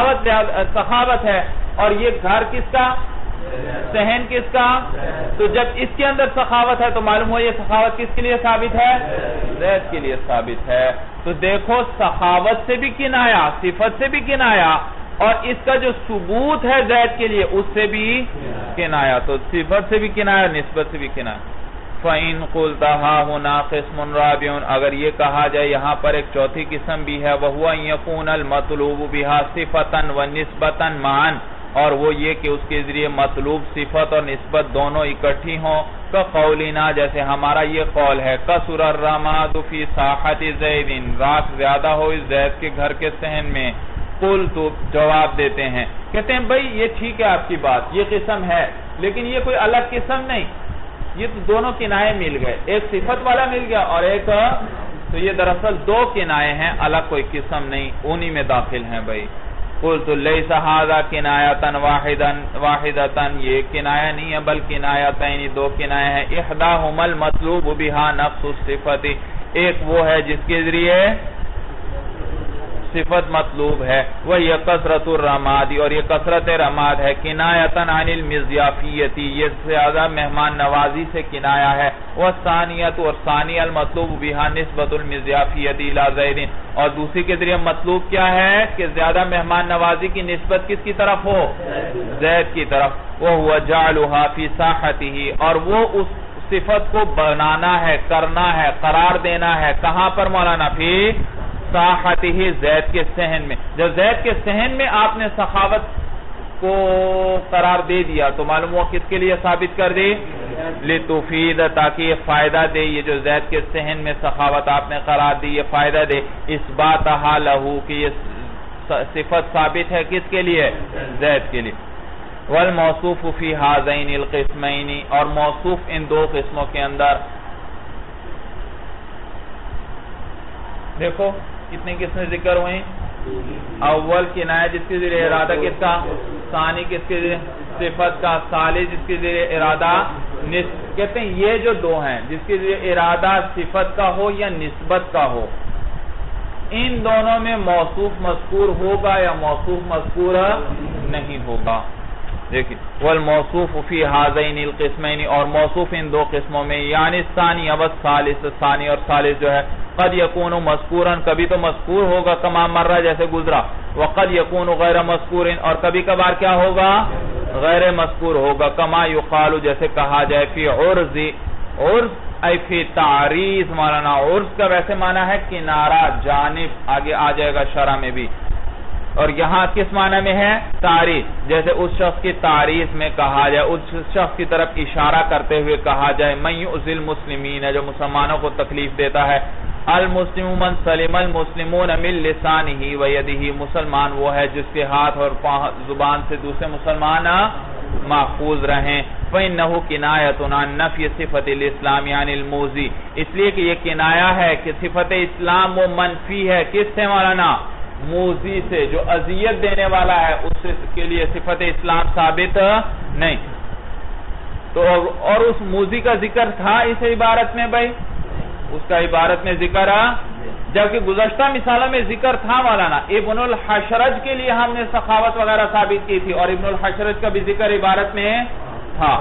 سخاوت ہے. اور یہ گھر کس کا؟ صحن کس کا؟ تو جب اس کے اندر سخاوت ہے تو معلوم ہو یہ سخاوت کس کے لیے ثابت ہے؟ زید کے لیے ثابت ہے. تو دیکھو سخاوت سے بھی کنایہ، صفت سے بھی کنایہ، اور اس کا جو ثبوت ہے زید کے لیے اس سے بھی کنایہ. تو صفت سے بھی کنایہ، نسبت سے بھی کنایہ. فَإِن قُلْتَ هَا هُنَا قِسْمٌ رَابِعٌ، اگر یہ کہا جائے یہاں پر ایک چوتھی قسم بھی ہے، وَهُوَ أَن يَكُونَ الْمَطْلُوبُ بِهَا صِفَةً وَنِسْبَةً مَعًا، اور وہ یہ کہ اس کے ذریعے مطلوب صفت اور نسبت دونوں اکٹھی ہوں. كَقَوْلِنَا، جیسے ہمارا یہ قول ہے كَثُرَ الرَّمَادُ فِي سَاحَةِ زَيْدٍ، راکھ زیادہ ہو اس زید کے گھر کے صحن میں. قُلْتُ، جواب دیتے ہیں، کہتے ہیں بھئی یہ ٹھیک ہے آپ کی بات، یہ قسم ہے، لیکن یہ کوئی الگ قسم نہیں، یہ تو دونوں کنائے مل گئے، ایک صفت والا مل گیا اور ایک. تو یہ دراصل دو کنائے ہیں، الگ کوئی قسم نہیں، انہی میں داخل ہیں. بھئی قُلْتُ لَيْسَ هَذَا كِنَایَةً وَاحِدَةً، یہ کنایہ نہیں ہے بل کنایتین، دو کنائے ہیں. احداہما المطلوب بها نفس الصفت، ایک وہ ہے جس کے ذریعے صفت مطلوب ہے، وہی کثرت الرماد، اور یہ کثرت رماد ہے. کنایتاً عن المضیافیت، یہ زیادہ مہمان نوازی سے کنایہ ہے. والثانیۃ، اور ثانی المطلوب بها نسبت المضیافیت الی زید، اور دوسری کے ذریعے مطلوب کیا ہے کہ زیادہ مہمان نوازی کی نسبت کس کی طرف ہو؟ زید کی طرف. وہو جعلها فی ساحتہ، اور وہ اس صفت کو بنانا ہے، کرنا ہے، قرار دینا ہے. کہاں پر مولانا؟ فی ساحتہ، زید کے صحن میں. جب زید کے صحن میں آپ نے سخاوت کو قرار دے دیا تو معلوم ہوا کس کے لیے ثابت کر دی؟ لتفید تاکہ یہ فائدہ دے، یہ جو زید کے صحن میں سخاوت آپ نے قرار دی یہ فائدہ دے، اثباتہا لہو کہ یہ صفت ثابت ہے کس کے لیے؟ زید کے لیے. والموصوف فی ہذین القسمین اور موصوف ان دو قسموں کے اندر. دیکھو کتنے قسمیں ذکر ہوئیں. اول کنایہ جس کے ذریعے ارادہ کس کا؟ ثانی کس کے ذریعے؟ صفت کا. ثالث جس کے ذریعے ارادہ کہتے ہیں یہ جو دو ہیں جس کے ذریعے ارادہ صفت کا ہو یا نسبت کا ہو، ان دونوں میں موصوف مذکور ہوگا یا موصوف مذکور نہیں ہوگا. دیکھیں والموصوف فی ہذین القسمین اور موصوف ان دو قسموں میں، یعنی ثانی والثالث، ثانی اور ثالث جو ہے، قد یکون مذکورا کبھی تو مذکور ہوگا کما مرہ جیسے گزرا، وقد یکون غیر مذکور اور کبھی کبھار کیا ہوگا؟ غیر مذکور ہوگا، کما یقال جیسے کہا جائے فی عرض. عرض ای فی تعریض، مولانا عرض کا ویسے معنی ہے کنارہ، جانب، آگے آ جائے گا شرح میں بھی، اور یہاں کس معنی میں ہے؟ تعریض. جیسے اس شخص کی تعریض میں کہا جائے، اس شخص کی طرف اشارہ کرتے ہوئے کہا جائے من یؤذی المسلمین، جو مسلمانوں کو تکلیف دیتا ہے. المسلم من سلم المسلمون من لسانہ و یدہ، مسلمان وہ ہے جس کے ہاتھ اور زبان سے دوسرے مسلمان محفوظ رہیں. فإنہ کنایۃ عن نفی صفت الاسلام یعنی الموذی، اس لیے کہ یہ کنایہ ہے کہ صفت اسلام وہ منفی ہے. کس سے مولانا؟ موذی سے، جو اذیت دینے والا ہے اس کے لیے صفت اسلام ثابت نہیں. تو اور اس موذی کا ذکر تھا اس عبارت میں بھائی، اس کا عبارت میں ذکر جبکہ گزشتہ مثالوں میں ذکر تھا مولانا. ابن الحشرج کے لیے ہم نے سخاوت وغیرہ ثابت کی تھی اور ابن الحشرج کا بھی ذکر عبارت میں تھا.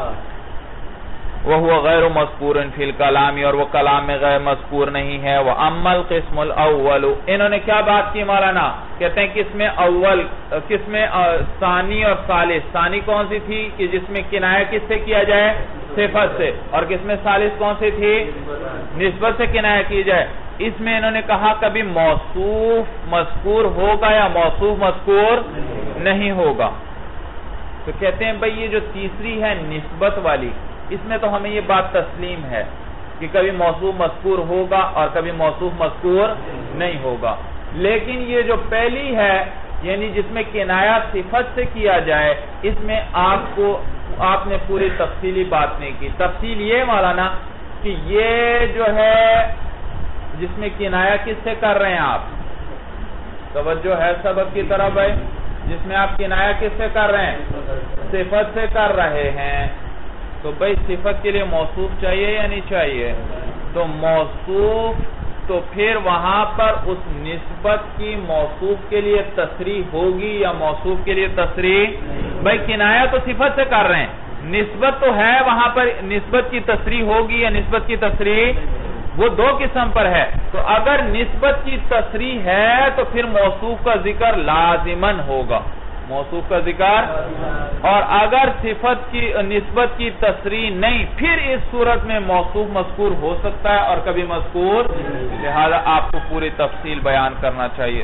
وَهُوَ غَيْرُ مَذْكُورٍ فِي الْكَلَامِ اور وہ کلام میں غیر مذکور نہیں ہے. وَأَمَّا الْقِسْمُ الْأَوَّلُ انہوں نے کیا بات کی مولانا؟ کہتے ہیں قسم اول، قسم ثانی اور ثالث. ثانی کون سی تھی کہ جس میں کنایہ کس سے کیا جائے؟ صفت سے. اور قسم ثالث کون سی تھی؟ نسبت سے کنایہ کی جائے. اس میں انہوں نے کہا کبھی موصوف مذکور ہوگا یا موصوف مذکور نہیں ہوگا. تو کہتے ہیں بھئی یہ جو تیسری ہے نسبت والی، اس میں تو ہمیں یہ بات تسلیم ہے کہ کبھی موصوف مذکور ہوگا اور کبھی موصوف مذکور نہیں ہوگا. لیکن یہ جو پہلی ہے یعنی جس میں کنایہ صفت سے کیا جائے، اس میں آپ نے پوری تفصیلی بات نہیں کی. تفصیل یہ مولانا کہ یہ جو ہے جس میں کنایہ کس سے کر رہے ہیں آپ؟ توجہ ہے سبب کی طرف ہے. جس میں آپ کنایہ کس سے کر رہے ہیں؟ صفت سے کر رہے ہیں. تو بھئی صفت کے لیے موصوف چاہیے یا نہیں چاہیے؟ تو موصوف، تو پھر وہاں پر اس نسبت کی موصوف کے لیے تصریح ہوگی یا موصوف کے لیے تصریح؟ بھئی کنایہ تو صفت سے کر رہے ہیں، نسبت تو ہے وہاں پر، نسبت کی تصریح ہوگی یا نسبت کی تصریح؟ وہ دو قسم پر ہے. تو اگر نسبت کی تصریح ہے تو پھر موصوف کا ذکر لازماً ہوگا، موصوف کا ذکر. اور اگر صفت کی نسبت کی تصریح نہیں، پھر اس صورت میں موصوف مذکور ہو سکتا ہے اور کبھی مذکور. لہذا آپ کو پوری تفصیل بیان کرنا چاہیے.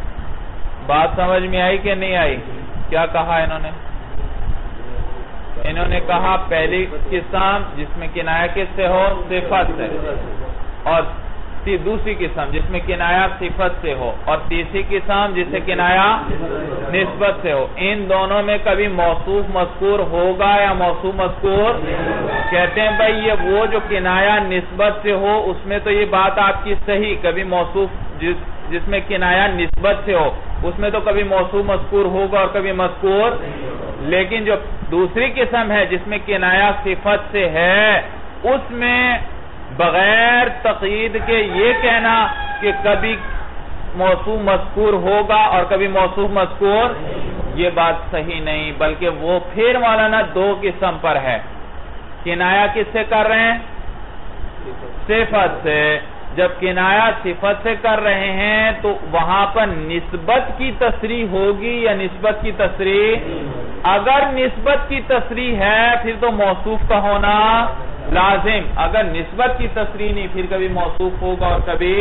بات سمجھ میں آئی کہ نہیں آئی؟ کیا کہا انہوں نے؟ انہوں نے کہا پہلی قسم جس میں کنایہ کس سے ہو؟ صفت سے. اور دوسری قسم جس میں کنایہ صفت سے ہو، اور تیسری قسم جس سے کنایہ نسبت سے ہو. ان دونوں میں کبھی موصوف مذکور ہوگا یا موصوف مذکور؟ کہتے ہیں بھائی یہ وہ جو کنایہ نسبت سے ہو اس میں تو یہ بات آپ کی صحیح، کبھی موصوف جس میں کنایہ نسبت سے ہو اس میں تو کبھی موصوف مذکور ہوگا اور کبھی مذکور. لیکن جو دوسری قسم ہے جس میں کنایہ صفت سے ہے، اس میں بغیر تقیید کے یہ کہنا کہ کبھی موصوف مذکور ہوگا اور کبھی موصوف مذکور، یہ بات صحیح نہیں. بلکہ وہ پھر مولانا دو قسم پر ہے. کنایہ کس سے کر رہے ہیں؟ صفت سے. جب کنایہ صفت سے کر رہے ہیں تو وہاں پر نسبت کی تصریح ہوگی یا نسبت کی تصریح؟ اگر نسبت کی تصریح ہے پھر تو موصوف کا ہونا لازم. اگر نسبت کی تصریح نہیں پھر کبھی موصوف ہوگا اور کبھی.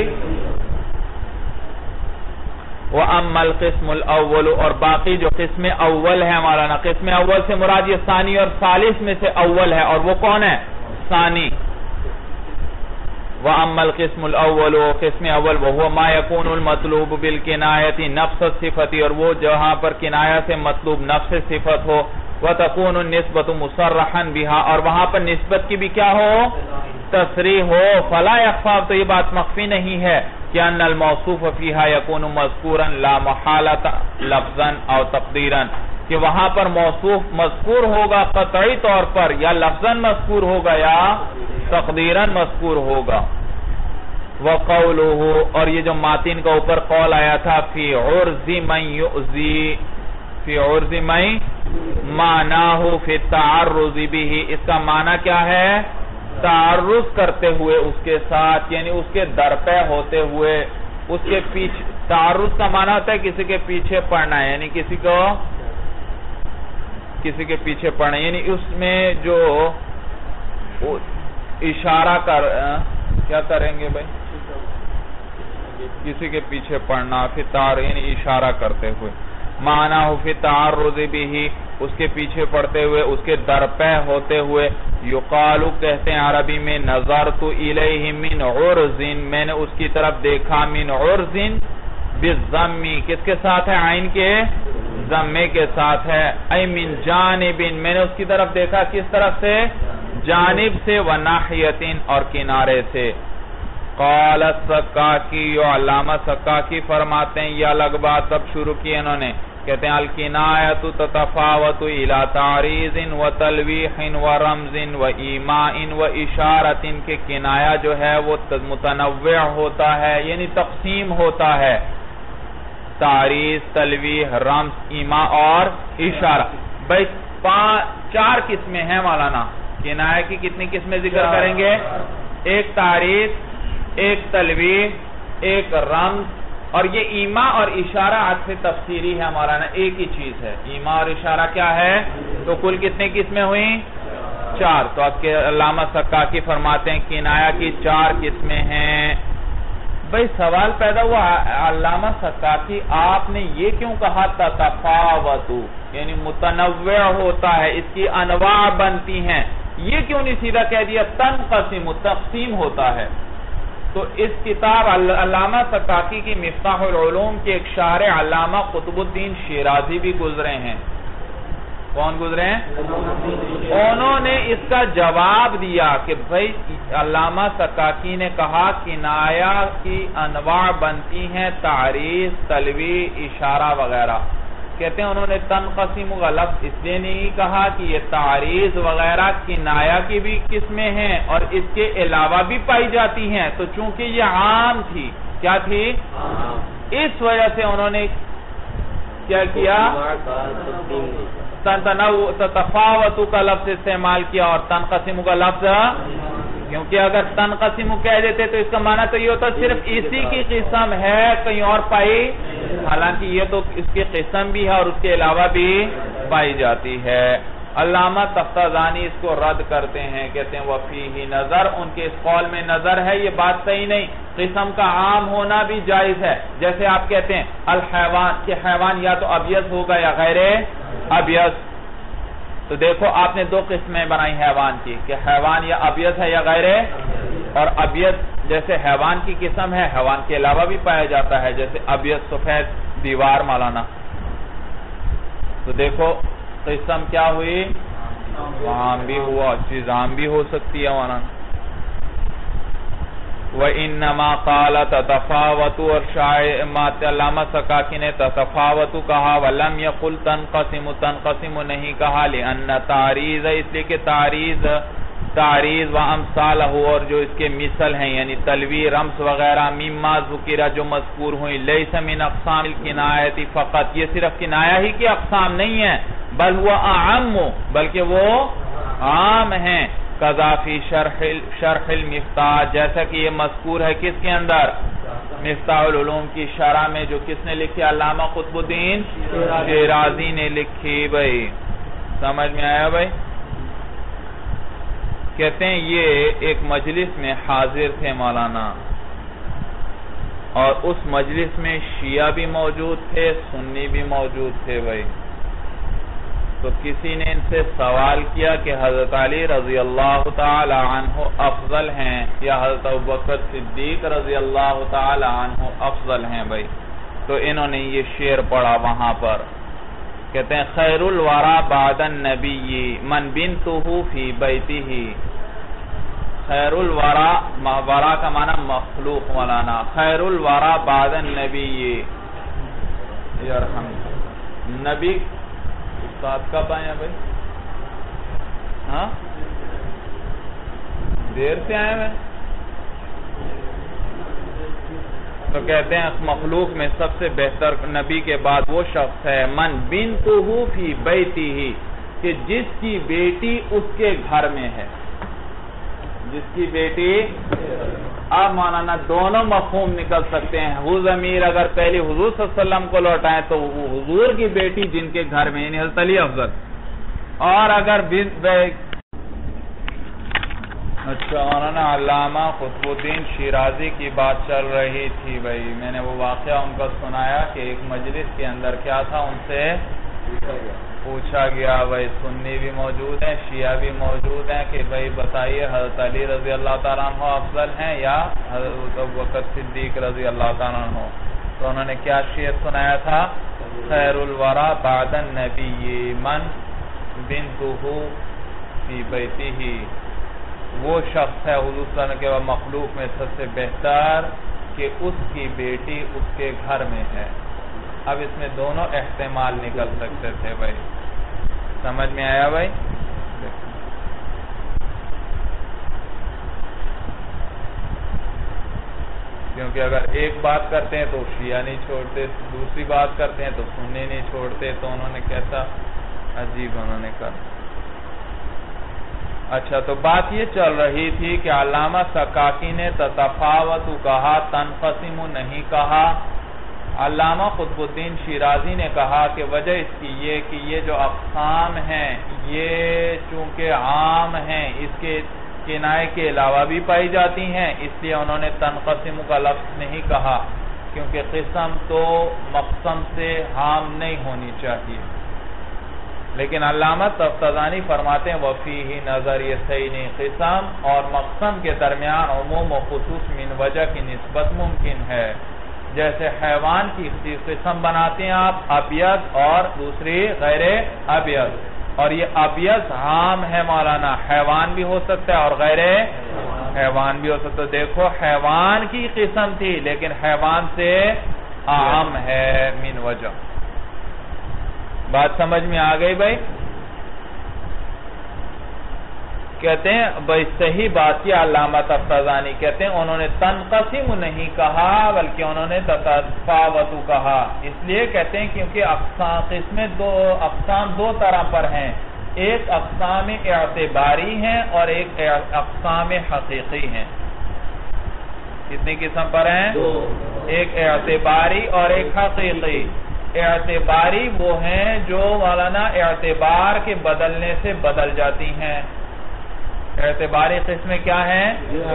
وَأَمَّا الْقِسْمُ الْأَوَّلُ اور باقی جو قسم اول ہے مولانا، قسم اول سے مراد یہ ثانی اور ثالث میں سے اول ہے، اور وہ کون ہے؟ الثانی وَأَمَّا الْقِسْمُ الْأَوَّلُ قسم اول وَهُوَ مَا يَكُونُ الْمَطْلُوبُ بِالْكِنَایَةِ نفس الصفت اور وہ جہاں پر کنایہ سے مطلوب نفس صفت ہو وَتَكُونُ النِّسْبَةُ مُصَرَّحًا بِهَا اور وہاں پر نسبت کی بھی کیا ہو تصریح ہو فَلَا يَخْفَى تو یہ بات مخفی نہیں ہے کہ ان الموصوف فيها يكون مذکورا لا محالة لفظا او تقدیرا کہ وہاں پر موصوف مذکور ہوگا قطعی طور پر یا لفظا مذکور ہوگا یا تقدیرا مذکور ہوگا وقوله اور یہ جو ماتن کا اوپر قول آیا تھا فی عرض من یؤذی فی عرض من معناہ فی التعرض به اس کا معنی کیا ہے تعرض کرتے ہوئے اس کے ساتھ یعنی اس کے درپے ہوتے ہوئے اس کے پیچھے تعرض کا معنی ہوتا ہے کسی کے پیچھے پڑنا ہے یعنی کسی کے پیچھے پڑنا یعنی اس میں جو اشارہ کیا کریں گے بھائی کسی کے پیچھے پڑنا یعنی اشارہ کرتے ہوئے معنی فی التعرض به اس کے پیچھے پڑتے ہوئے اس کے درپے ہوتے ہوئے یقالو کہتے ہیں عربی میں نظرت الیہ من عرض میں نے اس کی طرف دیکھا من عرض بالضم کس کے ساتھ ہے عین کے ضمے کے ساتھ ہے ای من جانب میں نے اس کی طرف دیکھا کس طرف سے جانب سے وناحیت اور کنارے سے قال السکاکی علامہ سکاکی فرماتے ہیں یہ الگ بات اب شروع کی انہوں نے کہتے ہیں الکنایت تتفاوت الى تعریض و تلویح و رمز و ایماء و اشارت کہ کنایہ جو ہے وہ متنوع ہوتا ہے یعنی تقسیم ہوتا ہے تعریض تلویح رمز ایماء اور اشارہ بھائی 4 قسمیں ہیں مولانا کنایہ کی کتنی قسمیں ذکر کریں گے ایک تعریض ایک تلویح ایک رمز اور یہ ایما اور اشارہ عطف تفسیری ہے مولانا ایک ہی چیز ہے ایما اور اشارہ کیا ہے تو کل کتنے قسمیں ہوئیں 4 تو اب کے علامہ سکاکی فرماتے ہیں کنایہ کی 4 قسمیں ہیں بھئی سوال پیدا ہوا علامہ سکاکی آپ نے یہ کیوں کہا تتفاوتو یعنی متنوع ہوتا ہے اس کی انواع بنتی ہیں یہ کیوں نہیں سیدھا کہہ دیا تنقسم تقسیم ہوتا ہے تو اس کتاب علامہ سکاکی کی مفتاح العلوم کے ایک شارح علامہ قطب الدین شیرازی بھی گزرے ہیں کون گزرے ہیں انہوں نے اس کا جواب دیا کہ بھئی علامہ سکاکی نے کہا کنایہ کی انواع بنتی ہیں تعریض تلویح اشارہ وغیرہ کہتے ہیں انہوں نے تنقسم کا لفظ اس لیے نہیں کہا کہ یہ تعریض وغیرہ کنایہ کی بھی قسمیں ہیں اور اس کے علاوہ بھی پائی جاتی ہیں تو چونکہ یہ عام تھی کیا تھی اس وجہ سے انہوں نے کیا کیا تتفاوت کا لفظ استعمال کیا اور تنقسم کا لفظ کیونکہ اگر تنقسم کہہ دیتے تو اس کا معنی تو یہ ہوتا صرف اسی کی قسم ہے کہیں اور پائی حالانکہ یہ تو اس کی قسم بھی ہے اور اس کے علاوہ بھی پائی جاتی ہے علامہ تفتازانی اس کو رد کرتے ہیں کہتے ہیں وفیہ نظر ان کے اس قول میں نظر ہے یہ بات صحیح نہیں قسم کا عام ہونا بھی جائز ہے جیسے آپ کہتے ہیں الحیوان کہ حیوان یا تو ابیض ہوگا یا غیر ابیض تو دیکھو آپ نے 2 قسمیں بنائی حیوان کی کہ حیوان یا ابیض ہے یا غیر اور ابیض جیسے حیوان کی قسم ہے حیوان کے علاوہ بھی پایا جاتا ہے جیسے ابیض سفید دیوار مولانا تو دیکھو قسم کیا ہوئی عام بھی ہوا چیز عام بھی ہو سکتی ہے مولانا وَإِنَّمَا قَالَ تَتَفَاوَتُ اور علامہ سکاکی نے تتفاوت کہا وَلَمْ يَقُلْ تَنْقَسِمُ نہیں کہا لِأَنَّ تَعْرِيضَ اس لئے کہ تعریض وَأَمْثَالَهُ اور جو اس کے مثل ہیں یعنی تلویح رمز وغیرہ مما ذکرہ جو مذکور ہوئی لیس من اقسام الکنایت فقط یہ صرف کنایہ ہی کی اقسام نہیں ہیں بل ہوا اعم بلکہ وہ عام ہیں قضا فی شرح المفتاح جیسا کہ یہ مذکور ہے کس کے اندر مفتاح العلوم کی شرح میں جو کس نے لکھی علامہ قطب الدین شیرازی نے لکھی بھائی سمجھ میں آیا بھائی کہتے ہیں یہ ایک مجلس میں حاضر تھے مولانا اور اس مجلس میں شیعہ بھی موجود تھے سنی بھی موجود تھے بھائی تو کسی نے ان سے سوال کیا کہ حضرت علی رضی اللہ تعالی عنہ افضل ہیں یا حضرت ابوبکر صدیق رضی اللہ تعالی عنہ افضل ہیں بھائی، تو انہوں نے یہ شعر پڑھا وہاں پر، کہتے ہیں خیر الورا بعد النبی من بنتہ فی بیتہ، خیر الورا، ورا کا معنی مخلوق مولانا، خیر الورا بعد النبی، یرحم نبی استاد کب آئے ہیں بھائی؟ ہاں دیر سے آئے ہیں، تو کہتے ہیں مخلوق میں سب سے بہتر نبی کے بعد وہ شخص ہے من بنتہ فی بیتہ، کہ جس کی بیٹی اس کے گھر میں ہے، جس کی بیٹی، اب مولانا دونوں مفہوم نکل سکتے ہیں، وہ ضمیر اگر پہلے حضور صلی اللہ علیہ وسلم کو لوٹائیں تو وہ حضور کی بیٹی جن کے گھر میں، یعنی حضرت علی افضل، اور اگر اچھا مولانا علامہ قطب الدین شیرازی کی بات چل رہی تھی بھائی، میں نے وہ واقعہ ان کا سنایا کہ ایک مجلس کے اندر کیا تھا، ان سے پوچھا گیا، بھائی سنی بھی موجود ہیں شیعہ بھی موجود ہیں، کہ بھائی بتائیے حضرت علی رضی اللہ تعالیٰ عنہ افضل ہیں یا حضرت ابوبکر صدیق رضی اللہ تعالیٰ عنہ، تو انہوں نے کیا شعر سنایا تھا، خیر الورا بعد النبی من بنتہ فی بیتہ، وہ شخص ہے حضور صلی اللہ علیہ وسلم کے مخلوق میں سب سے بہتر کہ اس کی بیٹی اس کے گھر میں ہے۔ اب اس میں دونوں احتمال نکل سکتے تھے بھائی، سمجھ میں آیا بھائی؟ کیونکہ اگر ایک بات کرتے ہیں تو شیعہ نہیں چھوڑتے، دوسری بات کرتے ہیں تو سنی نہیں چھوڑتے، تو انہوں نے کیسا عجیب انہوں نے کہا۔ اچھا تو بات یہ چل رہی تھی کہ علامہ سکاکی نے تتفاوت کہا، تنقسم نہیں کہا۔ علامہ قطب الدین شیرازی نے کہا کہ وجہ اس کی یہ کہ یہ جو اقسام ہیں یہ چونکہ عام ہیں، اس کے کنائے کے علاوہ بھی پائی جاتی ہیں، اس لیے انہوں نے تنقسم کا لفظ نہیں کہا، کیونکہ قسم تو مقسم سے عام نہیں ہونی چاہیے۔ لیکن علامہ تفتزانی فرماتے ہیں وفیہ نظریتین، قسم اور مقسم کے درمیان عموم و خصوص من وجہ کی نسبت ممکن ہے۔ جیسے حیوان کی قسم بناتے ہیں آپ ابیض اور دوسری غیر ابیض، اور یہ ابیض عام ہے مولانا، حیوان بھی ہو سکتا ہے اور غیر حیوان بھی ہو سکتا ہے۔ دیکھو حیوان کی قسم تھی لیکن حیوان سے عام ہے من وجہ۔ بات سمجھ میں آ گئی بھائی؟ کہتے ہیں بھائی صحیح بات کی علامہ تفتزانی کہتے ہیں انہوں نے تنقسم نہیں کہا بلکہ انہوں نے تتفاوت کہا، اس لیے کہتے ہیں کیونکہ اقسام دو طرح پر ہیں، ایک اقسام اعتباری ہیں اور ایک اقسام حقیقی ہیں۔ کتنی قسم پر ہیں؟ ایک اعتباری اور ایک حقیقی۔ اعتباری وہ ہیں جو مولانا اعتبار کے بدلنے سے بدل جاتی ہیں۔ اعتباری قسمیں کیا ہیں؟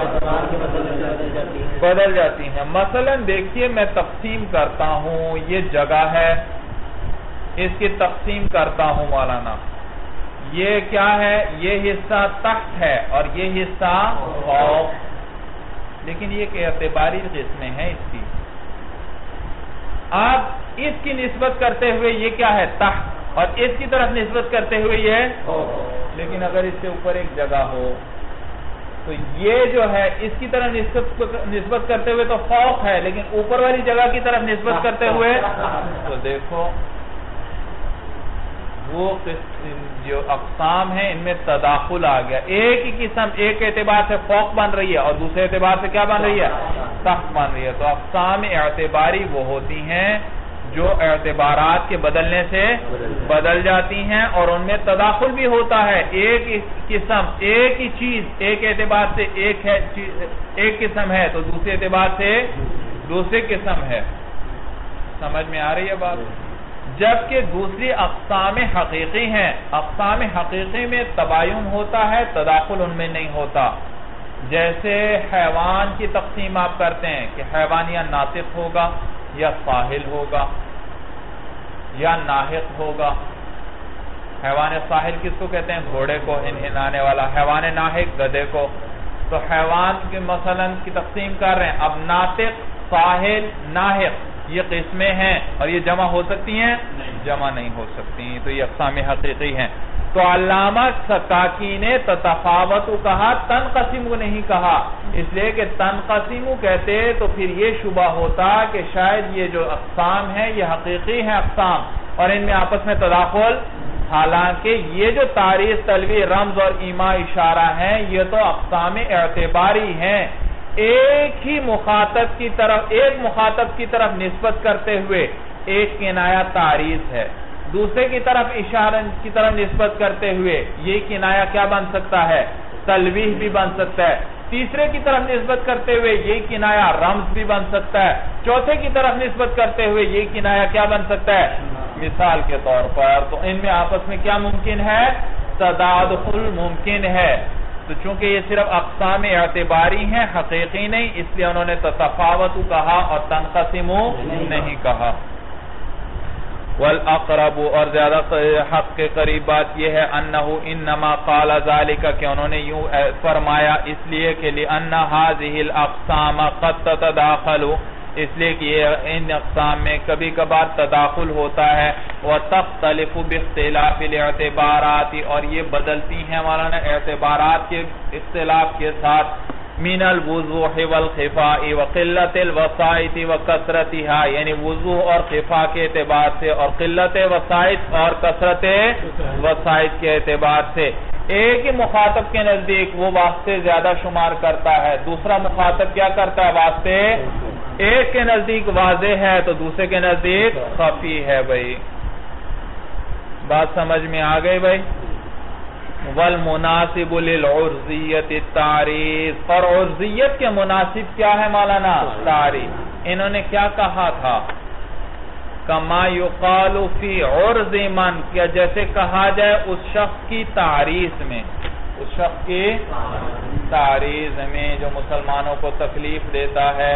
بدل جاتی ہیں۔ مثلا دیکھیے میں تقسیم کرتا ہوں، یہ جگہ ہے، اس کی تقسیم کرتا ہوں مولانا، یہ کیا ہے؟ یہ حصہ تحت ہے اور یہ حصہ فوق، لیکن یہ کہ اعتباری قسمیں ہیں اس کی۔ اب اس کی نسبت کرتے ہوئے یہ کیا ہے؟ تحت، اور اس کی طرف نسبت کرتے ہوئے یہ، لیکن اگر اس سے اوپر ایک جگہ ہو تو یہ جو ہے اس کی طرف نسبت کرتے ہوئے تو فوق ہے، لیکن اوپر والی جگہ کی طرف نسبت کرتے ہوئے تو دیکھو وہ جو اقسام ہیں ان میں تداخل آ گیا، ایک ہی قسم ایک اعتبار سے فوق بن رہی ہے اور دوسرے اعتبار سے کیا بن رہی ہے؟ تحت بن رہی ہے۔ تو اقسام اعتباری وہ ہوتی ہیں جو اعتبارات کے بدلنے سے بدل جاتی ہیں اور ان میں تداخل بھی ہوتا ہے، ایک قسم ایک ہی چیز ایک اعتبار سے ایک قسم ہے تو دوسرے اعتبار سے دوسری قسم ہے۔ سمجھ میں آ رہی ہے بات؟ جبکہ دوسری اقسام حقیقی ہیں، اقسام حقیقی میں تباین ہوتا ہے، تداخل ان میں نہیں ہوتا۔ جیسے حیوان کی تقسیم آپ کرتے ہیں کہ حیوان یا ناطق ہوگا یا فاعل ہوگا یا ناحق ہوگا، حیوان ساحل کس کو کہتے ہیں؟ گھوڑے کو، ہنہنانے والا. حیوان ناحق گدھے کو. تو حیوان کے مثلا کی تقسیم کر رہے ہیں. اب ناطق، ساحل، ناحق یہ قسمیں ہیں اور یہ جمع ہو سکتی ہیں؟ جمع نہیں ہو سکتی. تو یہ اقسام حقیقی ہیں. تو علامہ سکاکی نے تتفاوت کہا، تنقسم کو نہیں کہا. اس لیے کہ تنقسم کہتے تو پھر یہ شبہ ہوتا کہ شاید یہ جو اقسام ہیں یہ حقیقی ہیں اقسام اور ان میں آپس میں تداخل. حالانکہ یہ جو تعریض، تلویح، رمز اور ایما اشارہ ہیں یہ تو اقسام اعتباری ہیں. ایک ہی مخاطب کی طرف نسبت کرتے ہوئے ایک کنایہ تعریض ہے، دوسرے کی طرف اشارہ کی طرف نسبت کرتے ہوئے یہ کنایہ کیا بن سکتا ہے؟ تلویح بھی بن سکتا ہے. تیسرے کی طرف نسبت کرتے ہوئے یہ کنایہ رمز بھی بن سکتا ہے. چوتھے کی طرف نسبت کرتے ہوئے یہ کنایہ کیا بن سکتا ہے؟ مثال کے طور پر. تو ان میں آپس میں کیا ممکن ہے؟ تداخل ممکن ہے. تو چونکہ یہ صرف اقسام اعتباری ہیں، حقیقی نہیں، اس لیے انہوں نے تتفاوت کہا اور تنقسم نہیں کہا. والاقرب اور زیادہ حق کے قریب بات یہ ہے انہو انما قال ذالک کہ انہوں نے یوں فرمایا اس لیے کہ لأن هذه الاقسام قد تتداخل، اس لیے کہ ان اقسام میں کبھی کبھار تداخل ہوتا ہے. وتختلف باختلاف الاعتبارات اور یہ بدلتی ہیں مولانا اعتبارات کے اختلاف کے ساتھ. من الوضوح والخفاء وقلت الوسائط وکثرتها یعنی وضوح اور خفاء کے اعتبار سے اور قلت وسائط اور کثرت وسائط کے اعتبار سے. ایک ہی مخاطب کے نزدیک وہ واسطے زیادہ شمار کرتا ہے، دوسرا مخاطب کیا کرتا ہے؟ واسطے ایک کے نزدیک واضح ہے تو دوسرے کے نزدیک خفی ہے. بھائی بات سمجھ میں آ گئی بھائی. والمناسب للعرضیت التعریض اور عرضیت کے مناسب کیا ہے مولانا؟ تعریض. انہوں نے کیا کہا تھا؟ کما یقال فی عرض من، کیا جیسے کہا جائے اس شخص کی تعریض میں، اس شخص کی تعریض میں جو مسلمانوں کو تکلیف دیتا ہے.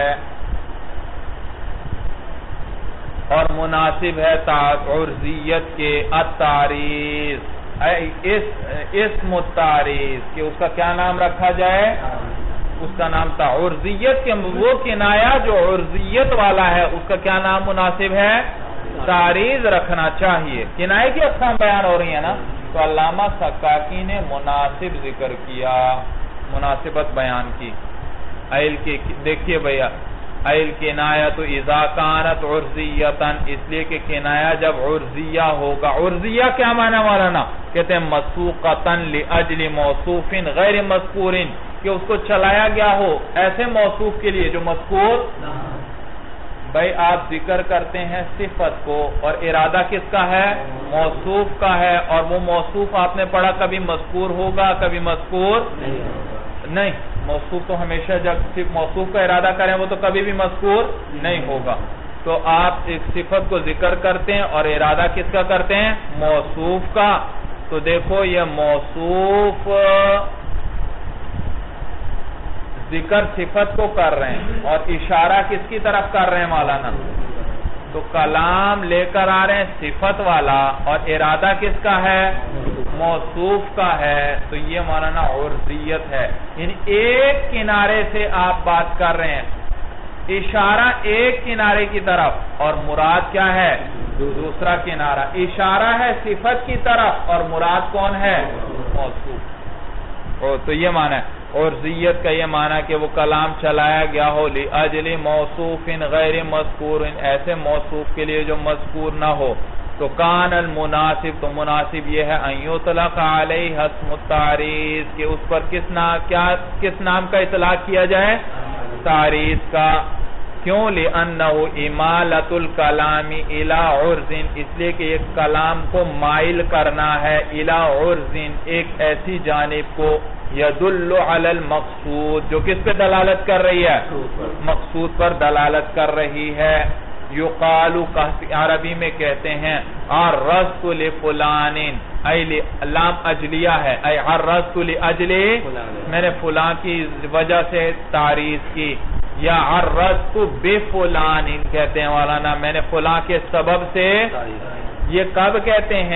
اور مناسب ہے عرضیت کے التعریض اسم التعریض کہ اس کا کیا نام رکھا جائے؟ اس کا نام تھا عرضیت کے وہ کنایہ جو عرضیت والا ہے اس کا کیا نام مناسب ہے؟ تعریض رکھنا چاہیے. کنایہ کی اقسام بیان ہو رہی ہیں نا. تو علامہ سکاکی نے مناسب ذکر کیا، مناسبت بیان کی. دیکھیے بھیا ایل کنایۃ اذا کانت عرضیتاً، اس لیے کہ کنایہ جب عرضیہ ہوگا. عرضیہ کیا معنی مولانا؟ کہتے ہیں مسوقتاً لاجل موصوف غیر مذکور، کہ اس کو چلایا گیا ہو ایسے موصوف کے لیے جو مذکور. بھائی آپ ذکر کرتے ہیں صفت کو اور ارادہ کس کا ہے؟ موصوف کا ہے. اور وہ موصوف آپ نے پڑھا کبھی مذکور ہوگا کبھی مذکور نہیں. موصوف تو ہمیشہ جب صرف موصوف کا ارادہ کریں وہ تو کبھی بھی مذکور نہیں ہوگا. تو آپ ایک صفت کو ذکر کرتے ہیں اور ارادہ کس کا کرتے ہیں؟ موصوف کا. تو دیکھو یہ موصوف ذکر صفت کو کر رہے ہیں اور اشارہ کس کی طرف کر رہے ہیں مولانا؟ تو کلام لے کر آ رہے ہیں صفت والا اور ارادہ کس کا ہے؟ موصوف کا ہے. تو یہ مولانا عرضیت ہے. یعنی ایک کنارے سے آپ بات کر رہے ہیں، اشارہ ایک کنارے کی طرف اور مراد کیا ہے؟ دوسرا کنارہ. اشارہ ہے صفت کی طرف اور مراد کون ہے؟ موصوف. تو یہ معنی ہے عرضیت کا، یہ معنی کہ وہ کلام چلایا گیا ہو لأجل موصوف غیر مذکور، ایسے موصوف کے لیے جو مذکور نہ ہو. تو کان المناسب، تو مناسب یہ ہے ان یطلق علیہ اسم التعریض کہ اس پر کس نام کا اطلاق کیا جائے؟ تعریض کا. کیوں؟ لأنہ امالۃ الکلام الی عرض، اس لیے کہ ایک کلام کو مائل کرنا ہے الی عرض، ایک ایسی جانب کو یدل علی المقصود جو کس پہ دلالت کر رہی ہے؟ مقصود پر دلالت کر رہی ہے. یقال عربی میں کہتے ہیں عرضت لفلان، ای لام اجلیہ ہے، ای عرضت لاجل، میں نے فلاں کی وجہ سے تعریض کی. یا عرضت بفلان کہتے ہیں مولانا میں نے فلاں کے سبب سے. یہ کب کہتے ہیں؟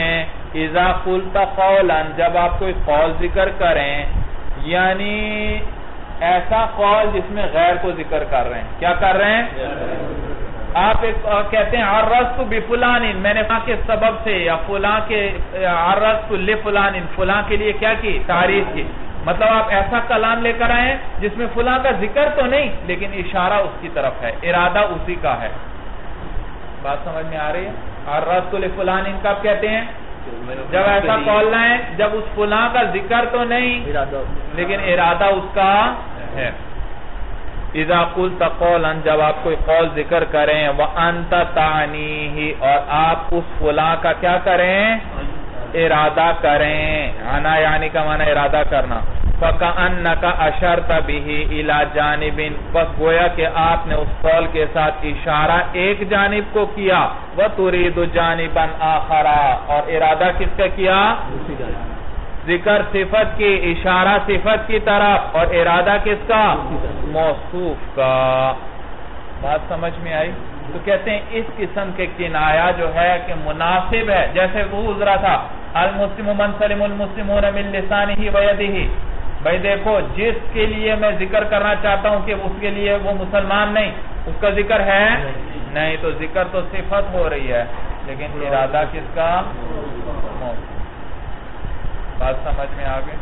اذا قلت قولا جب آپ کوئی قول ذکر کریں یعنی ایسا قول جس میں غیر کو ذکر کر رہے ہیں. کیا کر رہے ہیں؟ آپ کہتے ہیں عرضت بفلان میں نے فلاں کے سبب سے یا فلاں کے عرضت لفلان فلاں کے لیے کیا کی تعریف کی. مطلب آپ ایسا کلام لے کر آئے جس میں فلاں کا ذکر تو نہیں لیکن اشارہ اس کی طرف ہے ارادہ اسی کا ہے. بات سمجھ میں آ رہی ہے؟ عرضت لفلان کب کہتے ہیں؟ جب ایسا قول لائیں جب اس فلاں کا ذکر تو نہیں لیکن ارادہ اس کا ہے. اذا قلت قولا جب آپ کوئی قول ذکر کریں وانت تعنیہ اور آپ اس فلاں کا کیا کریں؟ ارادہ کریں. انا یعنی کا معنی ارادہ کرنا. فَكَأَنَّكَ أَشَرْتَ بِهِ إِلَى جَانِبٍ بس گویا کہ آپ نے اس قول کے ساتھ اشارہ ایک جانب کو کیا. وَتُرِيدُ جَانِبًا آخَرًا اور ارادہ کس کا کیا؟ ذکر صفت کی اشارہ صفت کی طرف اور ارادہ کس کا؟ موصوف کا. بات سمجھ میں آئی؟ تو کہتے ہیں اس قسم کے کنایہ جو ہے کہ مناسب ہے. جیسے وہ گزرا تھا المسلم من سلم المسلمون من لسانہ ویدہ. بھائی دیکھو جس کے لیے میں ذکر کرنا چاہتا ہوں کہ اس کے لیے وہ مسلمان نہیں اس کا ذکر ہے نہیں تو ذکر تو صفت ہو رہی ہے لیکن ارادہ کس کا؟ بات سمجھ میں آگے؟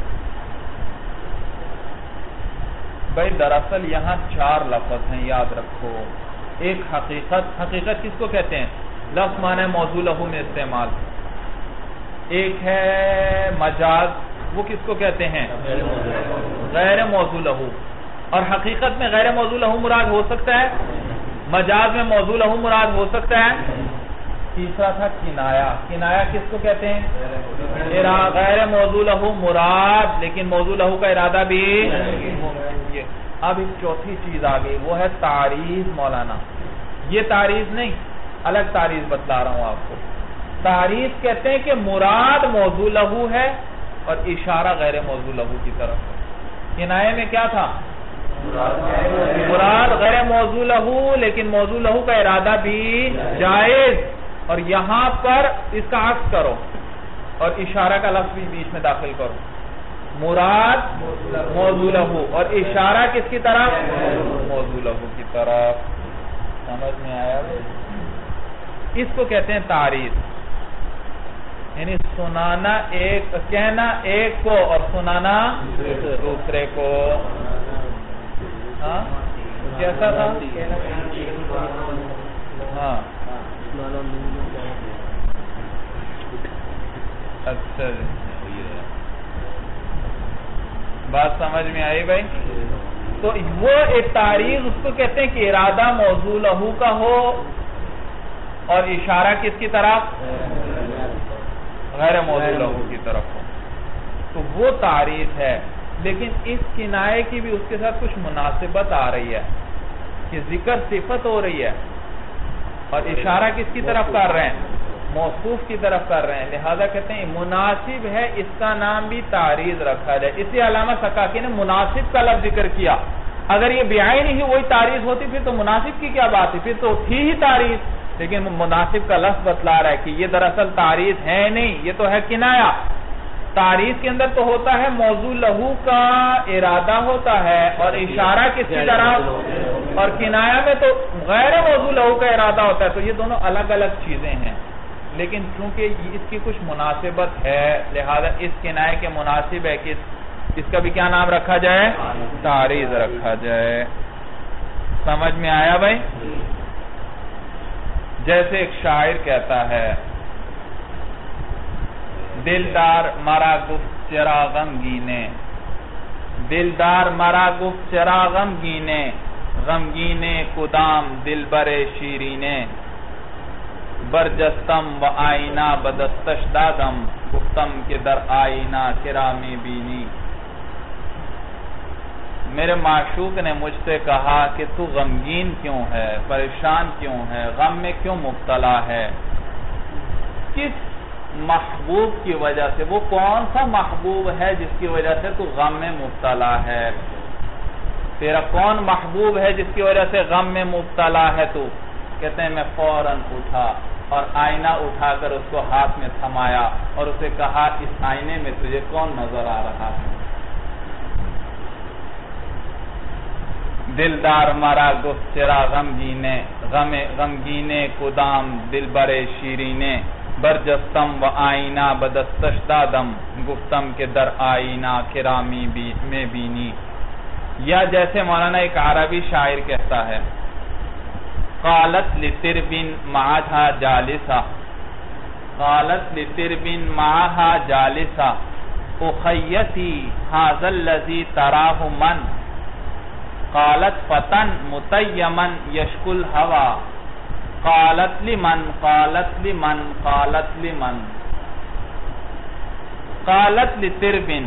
بھائی دراصل یہاں 4 لفظ ہیں یاد رکھو. ایک حقیقت کس کو کہتے ہیں؟ لفظ معنی موضوع لہو میں استعمال. ایک ہے مجاز وہ کس کو کہتے ہیں؟ غیر موضوع لہو. اور حقیقت میں غیر موضوع لہو مراد ہو سکتا ہے مجاز میں موضوع لہو مراد ہو سکتا ہے. تیسرا تھا کنایہ. کنایہ کس کو کہتے ہیں؟ غیر موضوع لہو مراد لیکن موضوع لہو کا ارادہ بھی. اب ایک چوتھی چیز آ گئی وہ ہے تعریض. مولانا یہ تعریض نہیں الگ تعریض بتلا رہا ہوں آپ کو. تعریض کہتے ہیں کہ مراد موضوع لہو ہے اور اشارہ غیر موضوع لہو کی طرف ہے. کنایے میں کیا تھا؟ مراد غیر موضوع لہو لیکن موضوع لہو کا ارادہ بھی جائز. اور یہاں پر اس کا عکس کرو اور اشارہ کا لفظ بھی بیچ میں داخل کرو. مراد موضوع لہو اور اشارہ کس کی طرف؟ موضوع لہو کی طرف. سمجھ میں آیا؟ اس کو کہتے ہیں تعریض. یعنی سنانا ایک کہنا ایک کو اور سنانا دوسرے کو. ہاں کیسا تھا؟ ہاں اچھا بات سمجھ میں آئی بھائی؟ تو وہ ایک تعریض اس کو کہتے ہیں کہ ارادہ موضوع لہو کا ہو اور اشارہ کس کی طرف؟ غیر موضوع لہو کی طرف ہو. تو وہ تعریض ہے. لیکن اس کنایے کی بھی اس کے ساتھ کچھ مناسبت آ رہی ہے کہ ذکر صفت ہو رہی ہے اور اشارہ کس کی طرف کر رہے ہیں؟ موصوف کی طرف کر رہے ہیں. لہذا کہتے ہیں مناسب ہے اس کا نام بھی تعریض رکھا جائے. اسی علامہ سکاکی نے مناسب کا لفظ ذکر کیا. اگر یہ بعین ہی وہی تعریض ہوتی پھر تو مناسب کی کیا بات ہے؟ پھر تو تھی ہی تعریض. لیکن مناسب کا لفظ بتلا رہا ہے کہ یہ دراصل تعریض ہے نہیں یہ تو ہے کنایہ. تعریض کے اندر تو ہوتا ہے موضوع لہو کا ارادہ ہوتا ہے اور اشارہ کس کی طرف اور کنایہ میں تو غیر موضوع لہو کا ارادہ ہوتا ہے. تو یہ دونوں الگ الگ چیزیں ہیں لیکن چونکہ اس کی کچھ مناسبت ہے لہذا اس کنایے کے مناسب ہے کہ اس کا بھی کیا نام رکھا جائے؟ تعریض رکھا جائے. سمجھ میں آیا بھائی؟ جیسے ایک شاعر کہتا ہے دلدار مرا گفت چرا غمگینے دلدار مرا گفت چرا غمگینے غمگینے کدام دلبر شیرینے برجستم و آئینہ بدستش دادم گفتم کے در آئینہ کرامی بینی. میرے معشوق نے مجھ سے کہا کہ تو غمگین کیوں ہے پریشان کیوں ہے غم میں کیوں مبتلا ہے. کس محبوب کی وجہ سے وہ کون سا محبوب ہے جس کی وجہ سے تو غم میں مبتلا ہے؟ تیرا کون محبوب ہے جس کی وجہ سے غم میں مبتلا ہے تو؟ کہتے ہیں میں فوراً اٹھا اور آئینہ اٹھا کر اس کو ہاتھ میں تھمایا اور اسے کہا اس آئینے میں تجھے کون نظر آ رہا ہے؟ دلدار مرا گفت چرا غمگینے کدام دل برے شیرینے برجستم و آئینہ بدستش دادم گفتم کے در آئینہ کرامی میں بینی. یا جیسے مولانا ایک عربی شاعر کہتا ہے قالت لتربن معها جالسہ قالت لتربن معها جالسہ اخیتی هذا الذی تراہ من قالت فتن متیمن یشکو الہوا قالت لمن قالت لمن قالت لمن قالت لتربن.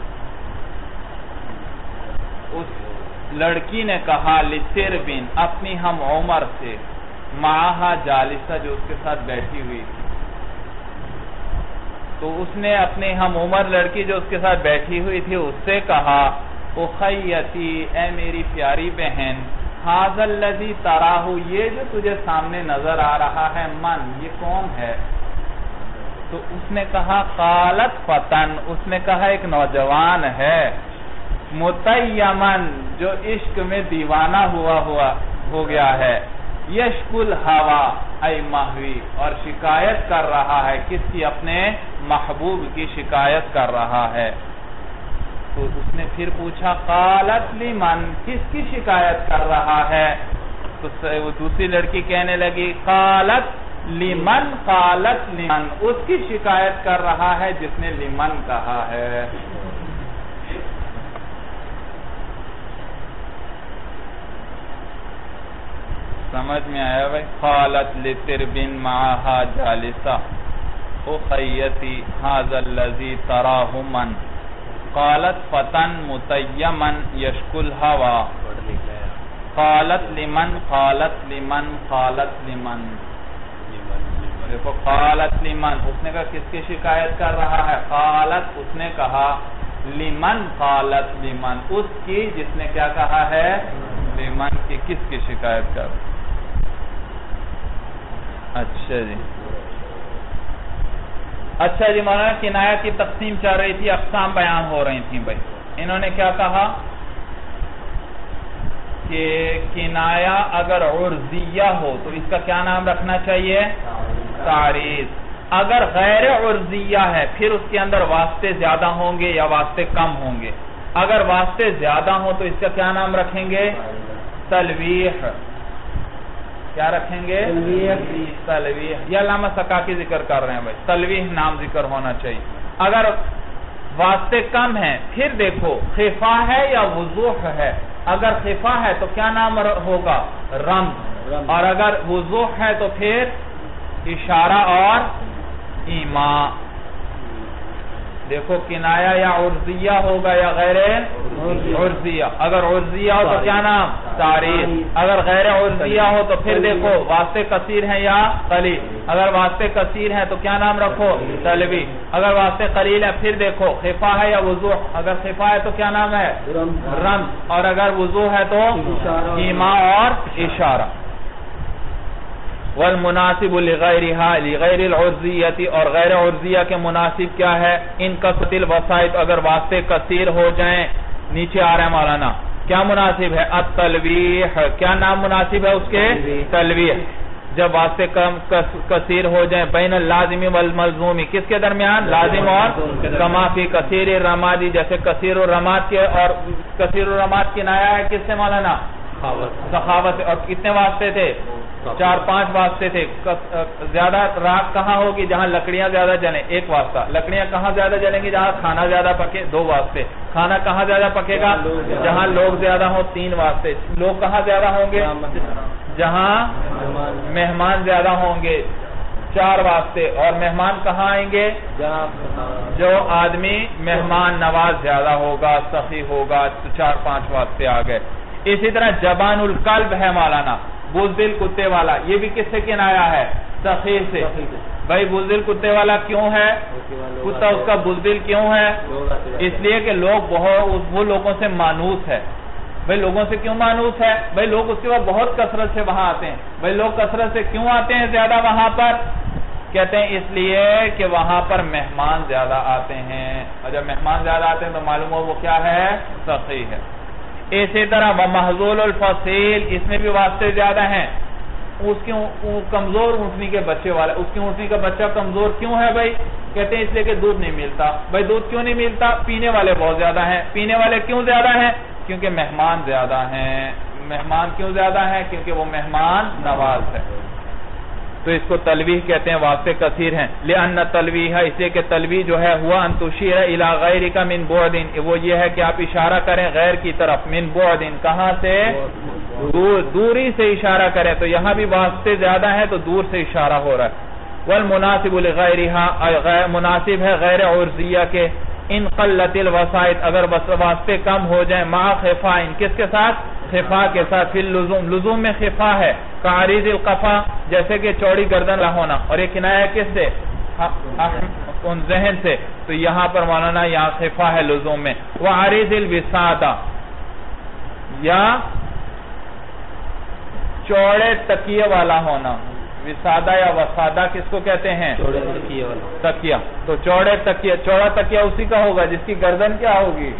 اس لڑکی نے کہا لتربن اپنی ہم عمر سے معاہا جالسہ جو اس کے ساتھ بیٹھی ہوئی تھی. تو اس نے اپنی ہم عمر لڑکی جو اس کے ساتھ بیٹھی ہوئی تھی اس سے کہا اخیتی اے میری پیاری بہن ھذا الذی تراہ یہ جو تجھے سامنے نظر آ رہا ہے من یہ کون ہے؟ تو اس نے کہا قالت فتن اس نے کہا ایک نوجوان ہے متیمن جو عشق میں دیوانہ ہو گیا ہے یشکو الہوا ای مہوی اور شکایت کر رہا ہے کس کی؟ اپنے محبوب کی شکایت کر رہا ہے. تو اس نے پھر پوچھا قالت لمن کس کی شکایت کر رہا ہے؟ تو وہ دوسری لڑکی کہنے لگی قالت لمن قالت لمن اس کی شکایت کر رہا ہے جس نے لمن کہا ہے. سمجھ میں آیا بھائی؟ قالت لتربن معها جالسہ اخیتی ھذا الذی تراہ من قالت فتن متیمن یشکو الہوا قالت لمن قالت لمن قالت لمن. دیکھو قالت لمن اس نے کہا کس کی شکایت کر رہا ہے؟ قالت اس نے کہا لمن قالت لمن اس کی جس نے کیا کہا ہے؟ لمن کی. کس کی شکایت کر رہا ہے؟ اچھا جی مولانا کنایہ کی تقسیم چل رہی تھی اقسام بیان ہو رہی تھیں بھائی. انہوں نے کیا کہا کہ کنایہ اگر عرضیہ ہو تو اس کا کیا نام رکھنا چاہیے؟ تعریض. اگر غیر عرضیہ ہے پھر اس کے اندر واسطے زیادہ ہوں گے یا واسطے کم ہوں گے. اگر واسطے زیادہ ہوں تو اس کا کیا نام رکھیں گے؟ تلویح. کیا رکھیں گے؟ تلویح. یہ علامہ سکاکی ذکر کر رہے ہیں بھائی تلویح نام ذکر ہونا چاہیے. اگر واسطے کم ہیں پھر دیکھو خفا ہے یا وضوح ہے. اگر خفا ہے تو کیا نام ہوگا؟ رمز. اور اگر وضوح ہے تو پھر اشارہ اور ایما. دیکھو کنایہ یا عرضیہ ہوگا یا غیر عرضیہ. اگر عرضیہ ہو تو کیا نام؟ تعریض. اگر غیر عرضیہ ہو تو پھر دیکھو واسطے کثیر ہیں یا قلیل. اگر واسطے کثیر ہیں تو کیا نام رکھو؟ تلویح. اگر واسطے قلیل ہے پھر دیکھو خفا ہے یا وضوح. اگر خفا ہے تو کیا نام ہے؟ رمز. اور اگر وضوح ہے تو ایما اور اشارہ. والمناسب لغیرها لغیر العرضیتی اور غیر عرضیہ کے مناسب کیا ہے؟ ان کثرت الوسائط اگر واسطے کثیر ہو جائیں. نیچے آ رہے ہیں مولانا کیا مناسب ہے؟ التلویح. کیا نام مناسب ہے اس کے؟ تلویح. جب واسطے کثیر ہو جائیں بین اللازمی والملزومی کس کے درمیان؟ لازم اور. کما فی کثیر الرمادی جیسے کثیر الرماد کے. اور کثیر الرماد کنایہ ہے کس سے مولانا؟ سخاوت. اور کتنے واسطے تھے؟ 4-5 واسطے تھے. زیادہ راک کہاں ہوگی؟ جہاں لکڑیاں زیادہ جلیں. ایک واسطہ. لکڑیاں کہاں زیادہ جلیں گی؟ جہاں کھانا زیادہ پکے. 2 واسطے. کھانا کہاں زیادہ پکے گا؟ جہاں لوگ زیادہ ہوں. 3 واسطے. لوگ کہاں زیادہ ہوں گے؟ جہاں مہمان زیادہ ہوں گے. 4 واسطے. اور مہمان کہاں آئیں گے؟ جو آدمی مہمان نواز زیادہ ہوگا سخی ہوگا. تو 4-5 واسطے آ گئے. اسی طرح جبان القلب ہے مولانا بزدل کتے والا. یہ بھی کس سے کنایا ہے؟ سخی سے. بھائی بزدل کتے والا کیوں ہے؟ کتا اس کا بزدل کیوں ہے؟ اس لیے کہ لوگ وہ لوگوں سے مانوس ہے. بھئی لوگوں سے کیوں مانوس ہے؟ بھئی لوگ اس کے بعد بہت کثرت سے وہاں آتے ہیں. بھئی لوگ کثرت سے کیوں آتے ہیں زیادہ وہاں پر؟ کہتے ہیں اس لیے کہ وہاں پر مہمان زیادہ آتے ہیں، اور جب مہمان زیادہ آتے ہیں تو معلوم ہو وہ کیا ہے؟ سخی ہے. اسی طرح ومحظول الفصیل، اس میں بھی واسطے زیادہ ہیں. اس کی کمزور اونٹنی کے بچے والا، اس کی اونٹنی کا بچہ کمزور کیوں ہے بھائی؟ کہتے ہیں اس لیے کہ دودھ نہیں ملتا. بھائی دودھ کیوں نہیں ملتا؟ پینے والے بہت زیادہ ہیں. پینے والے کیوں زیادہ ہیں؟ کیونکہ مہمان زیادہ ہیں. مہمان کیوں زیادہ ہیں؟ کیونکہ وہ مہمان نواز ہے. تو اس کو تلویح کہتے ہیں، واسطے کثیر ہیں. لأن تلویح، اس لیے کہ تلویح جو ہے ہوا ان تشیر الی غیرک من بعد، وہ یہ ہے کہ آپ اشارہ کریں غیر کی طرف. من بعد، کہاں سے؟ دوری سے اشارہ کریں. تو یہاں بھی واسطے زیادہ ہیں تو دور سے اشارہ ہو رہا ہے. والمناسب لغیرها، مناسب ہے غیر عرضیہ کے. ان قلت الوسائط، اگر واسطے کم ہو جائیں، مع خفاء، کس کے ساتھ؟ خفا کے ساتھ. فی اللزوم، لزوم میں خفا ہے. کعریض القفا، جیسے کہ چوڑی گردن نہ ہونا. اور یہ کنایہ کس سے؟ ان ذہن سے. تو یہاں پر مولانا یہاں خفا ہے لزوم میں. وعریض الوسادہ، یا چوڑے تکیے والا ہونا. وسادہ یا وسادہ کس کو کہتے ہیں؟ چوڑے تکیے والا. تکیہ. تو چوڑے تکیہ، چوڑا تکیہ اسی کا ہوگا جس کی گردن کیا ہوگی؟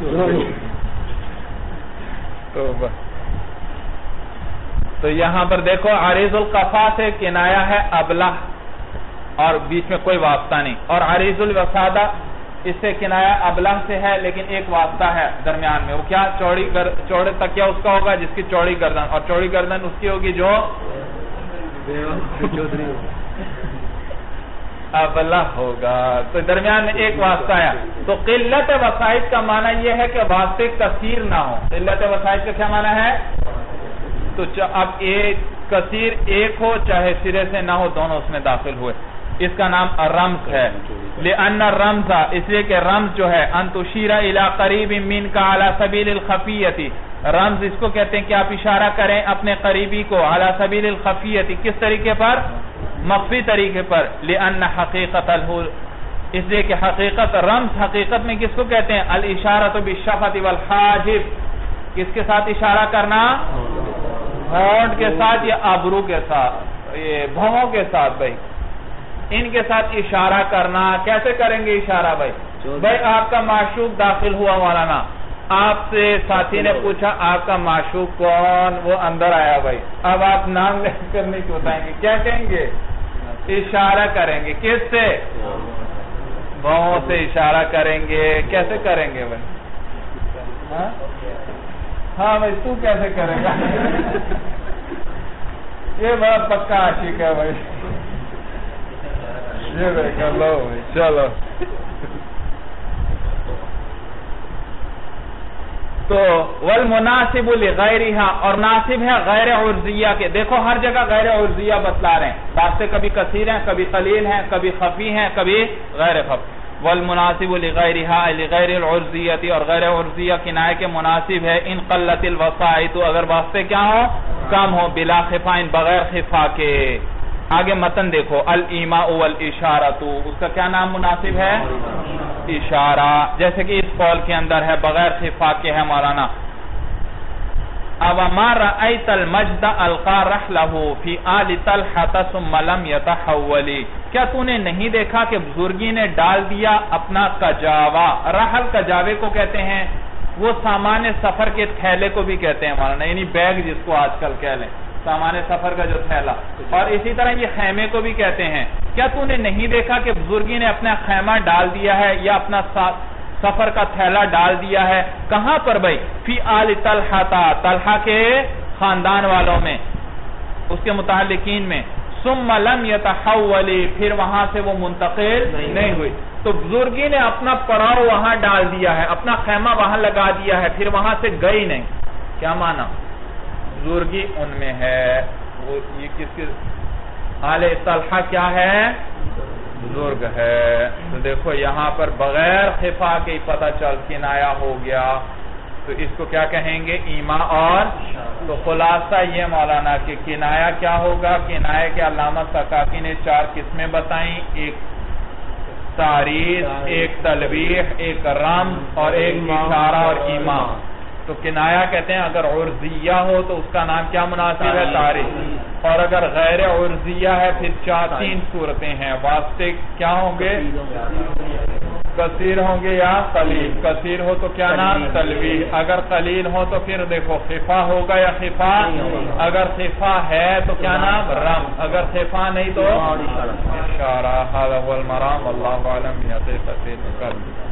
تو یہاں پر دیکھو عریض القفا سے کنایہ ہے ابلہ، اور بیچ میں کوئی واسطہ نہیں. اور عریض الوسادہ اس سے کنایہ ابلہ سے ہے لیکن ایک واسطہ ہے درمیان میں. وہ کیا؟ چوڑے تکیہ اس کا ہوگا جس کی چوڑی گردن، اور چوڑی گردن اس کی ہوگی جو ابلہ ہوگا. تو درمیان میں ایک واسطہ ہے. تو قلت وسائط کا معنی یہ ہے کہ واسطے کثیر نہ ہو. قلت وسائط کا کیا معنی ہے؟ تو اب ایک کثیر ایک ہو چاہے سرے سے نہ ہو، دونوں اس میں داخل ہوئے. اس کا نام رمز ہے. لأن الرمز، اس لیے کہ رمز جو ہے ان تشیر الی قریب منک علی سبیل الخفیۃ. رمز اس کو کہتے ہیں کہ آپ اشارہ کریں اپنے قریبی کو علی سبیل الخفیۃ، کس طریقے پر؟ مخفی طریقے پر. لأن حقیقت اس لیے کہ حقیقت، رمز حقیقت میں کس کو کہتے ہیں؟ الاشارۃ بالشفۃ والحاجب. کس کے ساتھ اشارہ کرنا؟ ہونٹ کے ساتھ یا ابرو کے ساتھ، یہ بھووں کے ساتھ. بھائی ان کے ساتھ اشارہ کرنا. کیسے کریں گے اشارہ بھائی؟ بھائی آپ کا معشوق داخل ہوا مولانا، آپ سے ساتھی نے پوچھا آپ کا معشوق کون؟ وہ اندر آیا. بھائی اب آپ نام لے کر نہیں بتائیں گے، کیا کہیں گے؟ اشارہ کریں گے. کس سے؟ بھووں سے اشارہ کریں گے. کیسے کریں گے بھائی؟ ہاں بھائی تو کیسے کرے گا؟ یہ بڑا پکا عاشق ہے بھائی. یہ دیکھا لو بھائی. چلو تو والمناسب لغیرہا، اور ناسب ہے غیر عرضیہ کے. دیکھو ہر جگہ غیر عرضیہ بتلا رہے ہیں. واسطے کبھی کثیر ہیں، کبھی قلیل ہیں، کبھی خفی ہیں، کبھی غیر خفی. والمناسب لغیرہا لغیر العرضیت، اور غیر عرضیہ کنایہ کے مناسب ہے. ان قلت الوسائط، اگر واسطے کیا ہو؟ کم ہو. بلا خفا، بغیر خفا کے. آگے متن دیکھو. الایماء والاشارۃ، اس کا کیا نام مناسب ہے؟ اشارہ. جیسے کہ اس قول کے اندر ہے بغیر خفا کے ہے مولانا. اوما رأیت المجد القا رحلہ فی آل طلحۃ ثم لم یتحول، کیا تو نے نہیں دیکھا کہ بزرگی نے ڈال دیا اپنا کجاوا؟ رحل کجاوے کو کہتے ہیں، وہ سامان سفر کے تھیلے کو بھی کہتے ہیں مولانا، یعنی بیگ جس کو آج کل کہہ لیں، سامان سفر کا جو تھیلا. اور اسی طرح یہ خیمے کو بھی کہتے ہیں. کیا تو نے نہیں دیکھا کہ بزرگی نے اپنا خیمہ ڈال دیا ہے یا اپنا سفر کا تھیلا ڈال دیا ہے؟ کہاں پر بھائی؟ فی آل طلحہ، طلحہ کے خاندان والوں میں، اس کے متعلقین میں. ثم لم يتحول، پھر وہاں سے وہ منتقل نہیں ہوئی. تو بزرگی نے اپنا پڑاؤ وہاں ڈال دیا ہے، اپنا خیمہ وہاں لگا دیا ہے، پھر وہاں سے گئی نہیں. کیا معنی؟ بزرگی ان میں ہے. وہ یہ کس کے؟ آل طلحہ کیا ہے؟ بزرگ ہے. تو دیکھو یہاں پر بغیر خفا کے ہی پتہ چل کنایہ ہو گیا. تو اس کو کیا کہیں گے؟ ایما. اور تو خلاصہ یہ مولانا کہ کنایہ کیا ہوگا؟ کنایہ کے علامہ سکاکی نے 4 قسمیں بتائیں. ایک تعریض، ایک تلویح، ایک رمز اور ایک اشارہ اور ایما. تو کنایا کہتے ہیں. اگر عرضیہ ہو تو اس کا نام کیا مناسب ہے؟ تعریف. اور اگر غیر عرضیہ ہے پھر تین صورتیں ہیں. واسطے کیا ہوں گے؟ کثیر ہوں گے یا قلیل. کثیر ہو تو کیا نام؟ تلویح. اگر قلیل ہو تو پھر دیکھو خفا ہوگا یا خفا. اگر خفا ہے تو کیا نام؟ رم. اگر خفا نہیں تو اشارہ. هذا هو المرام والله اعلم.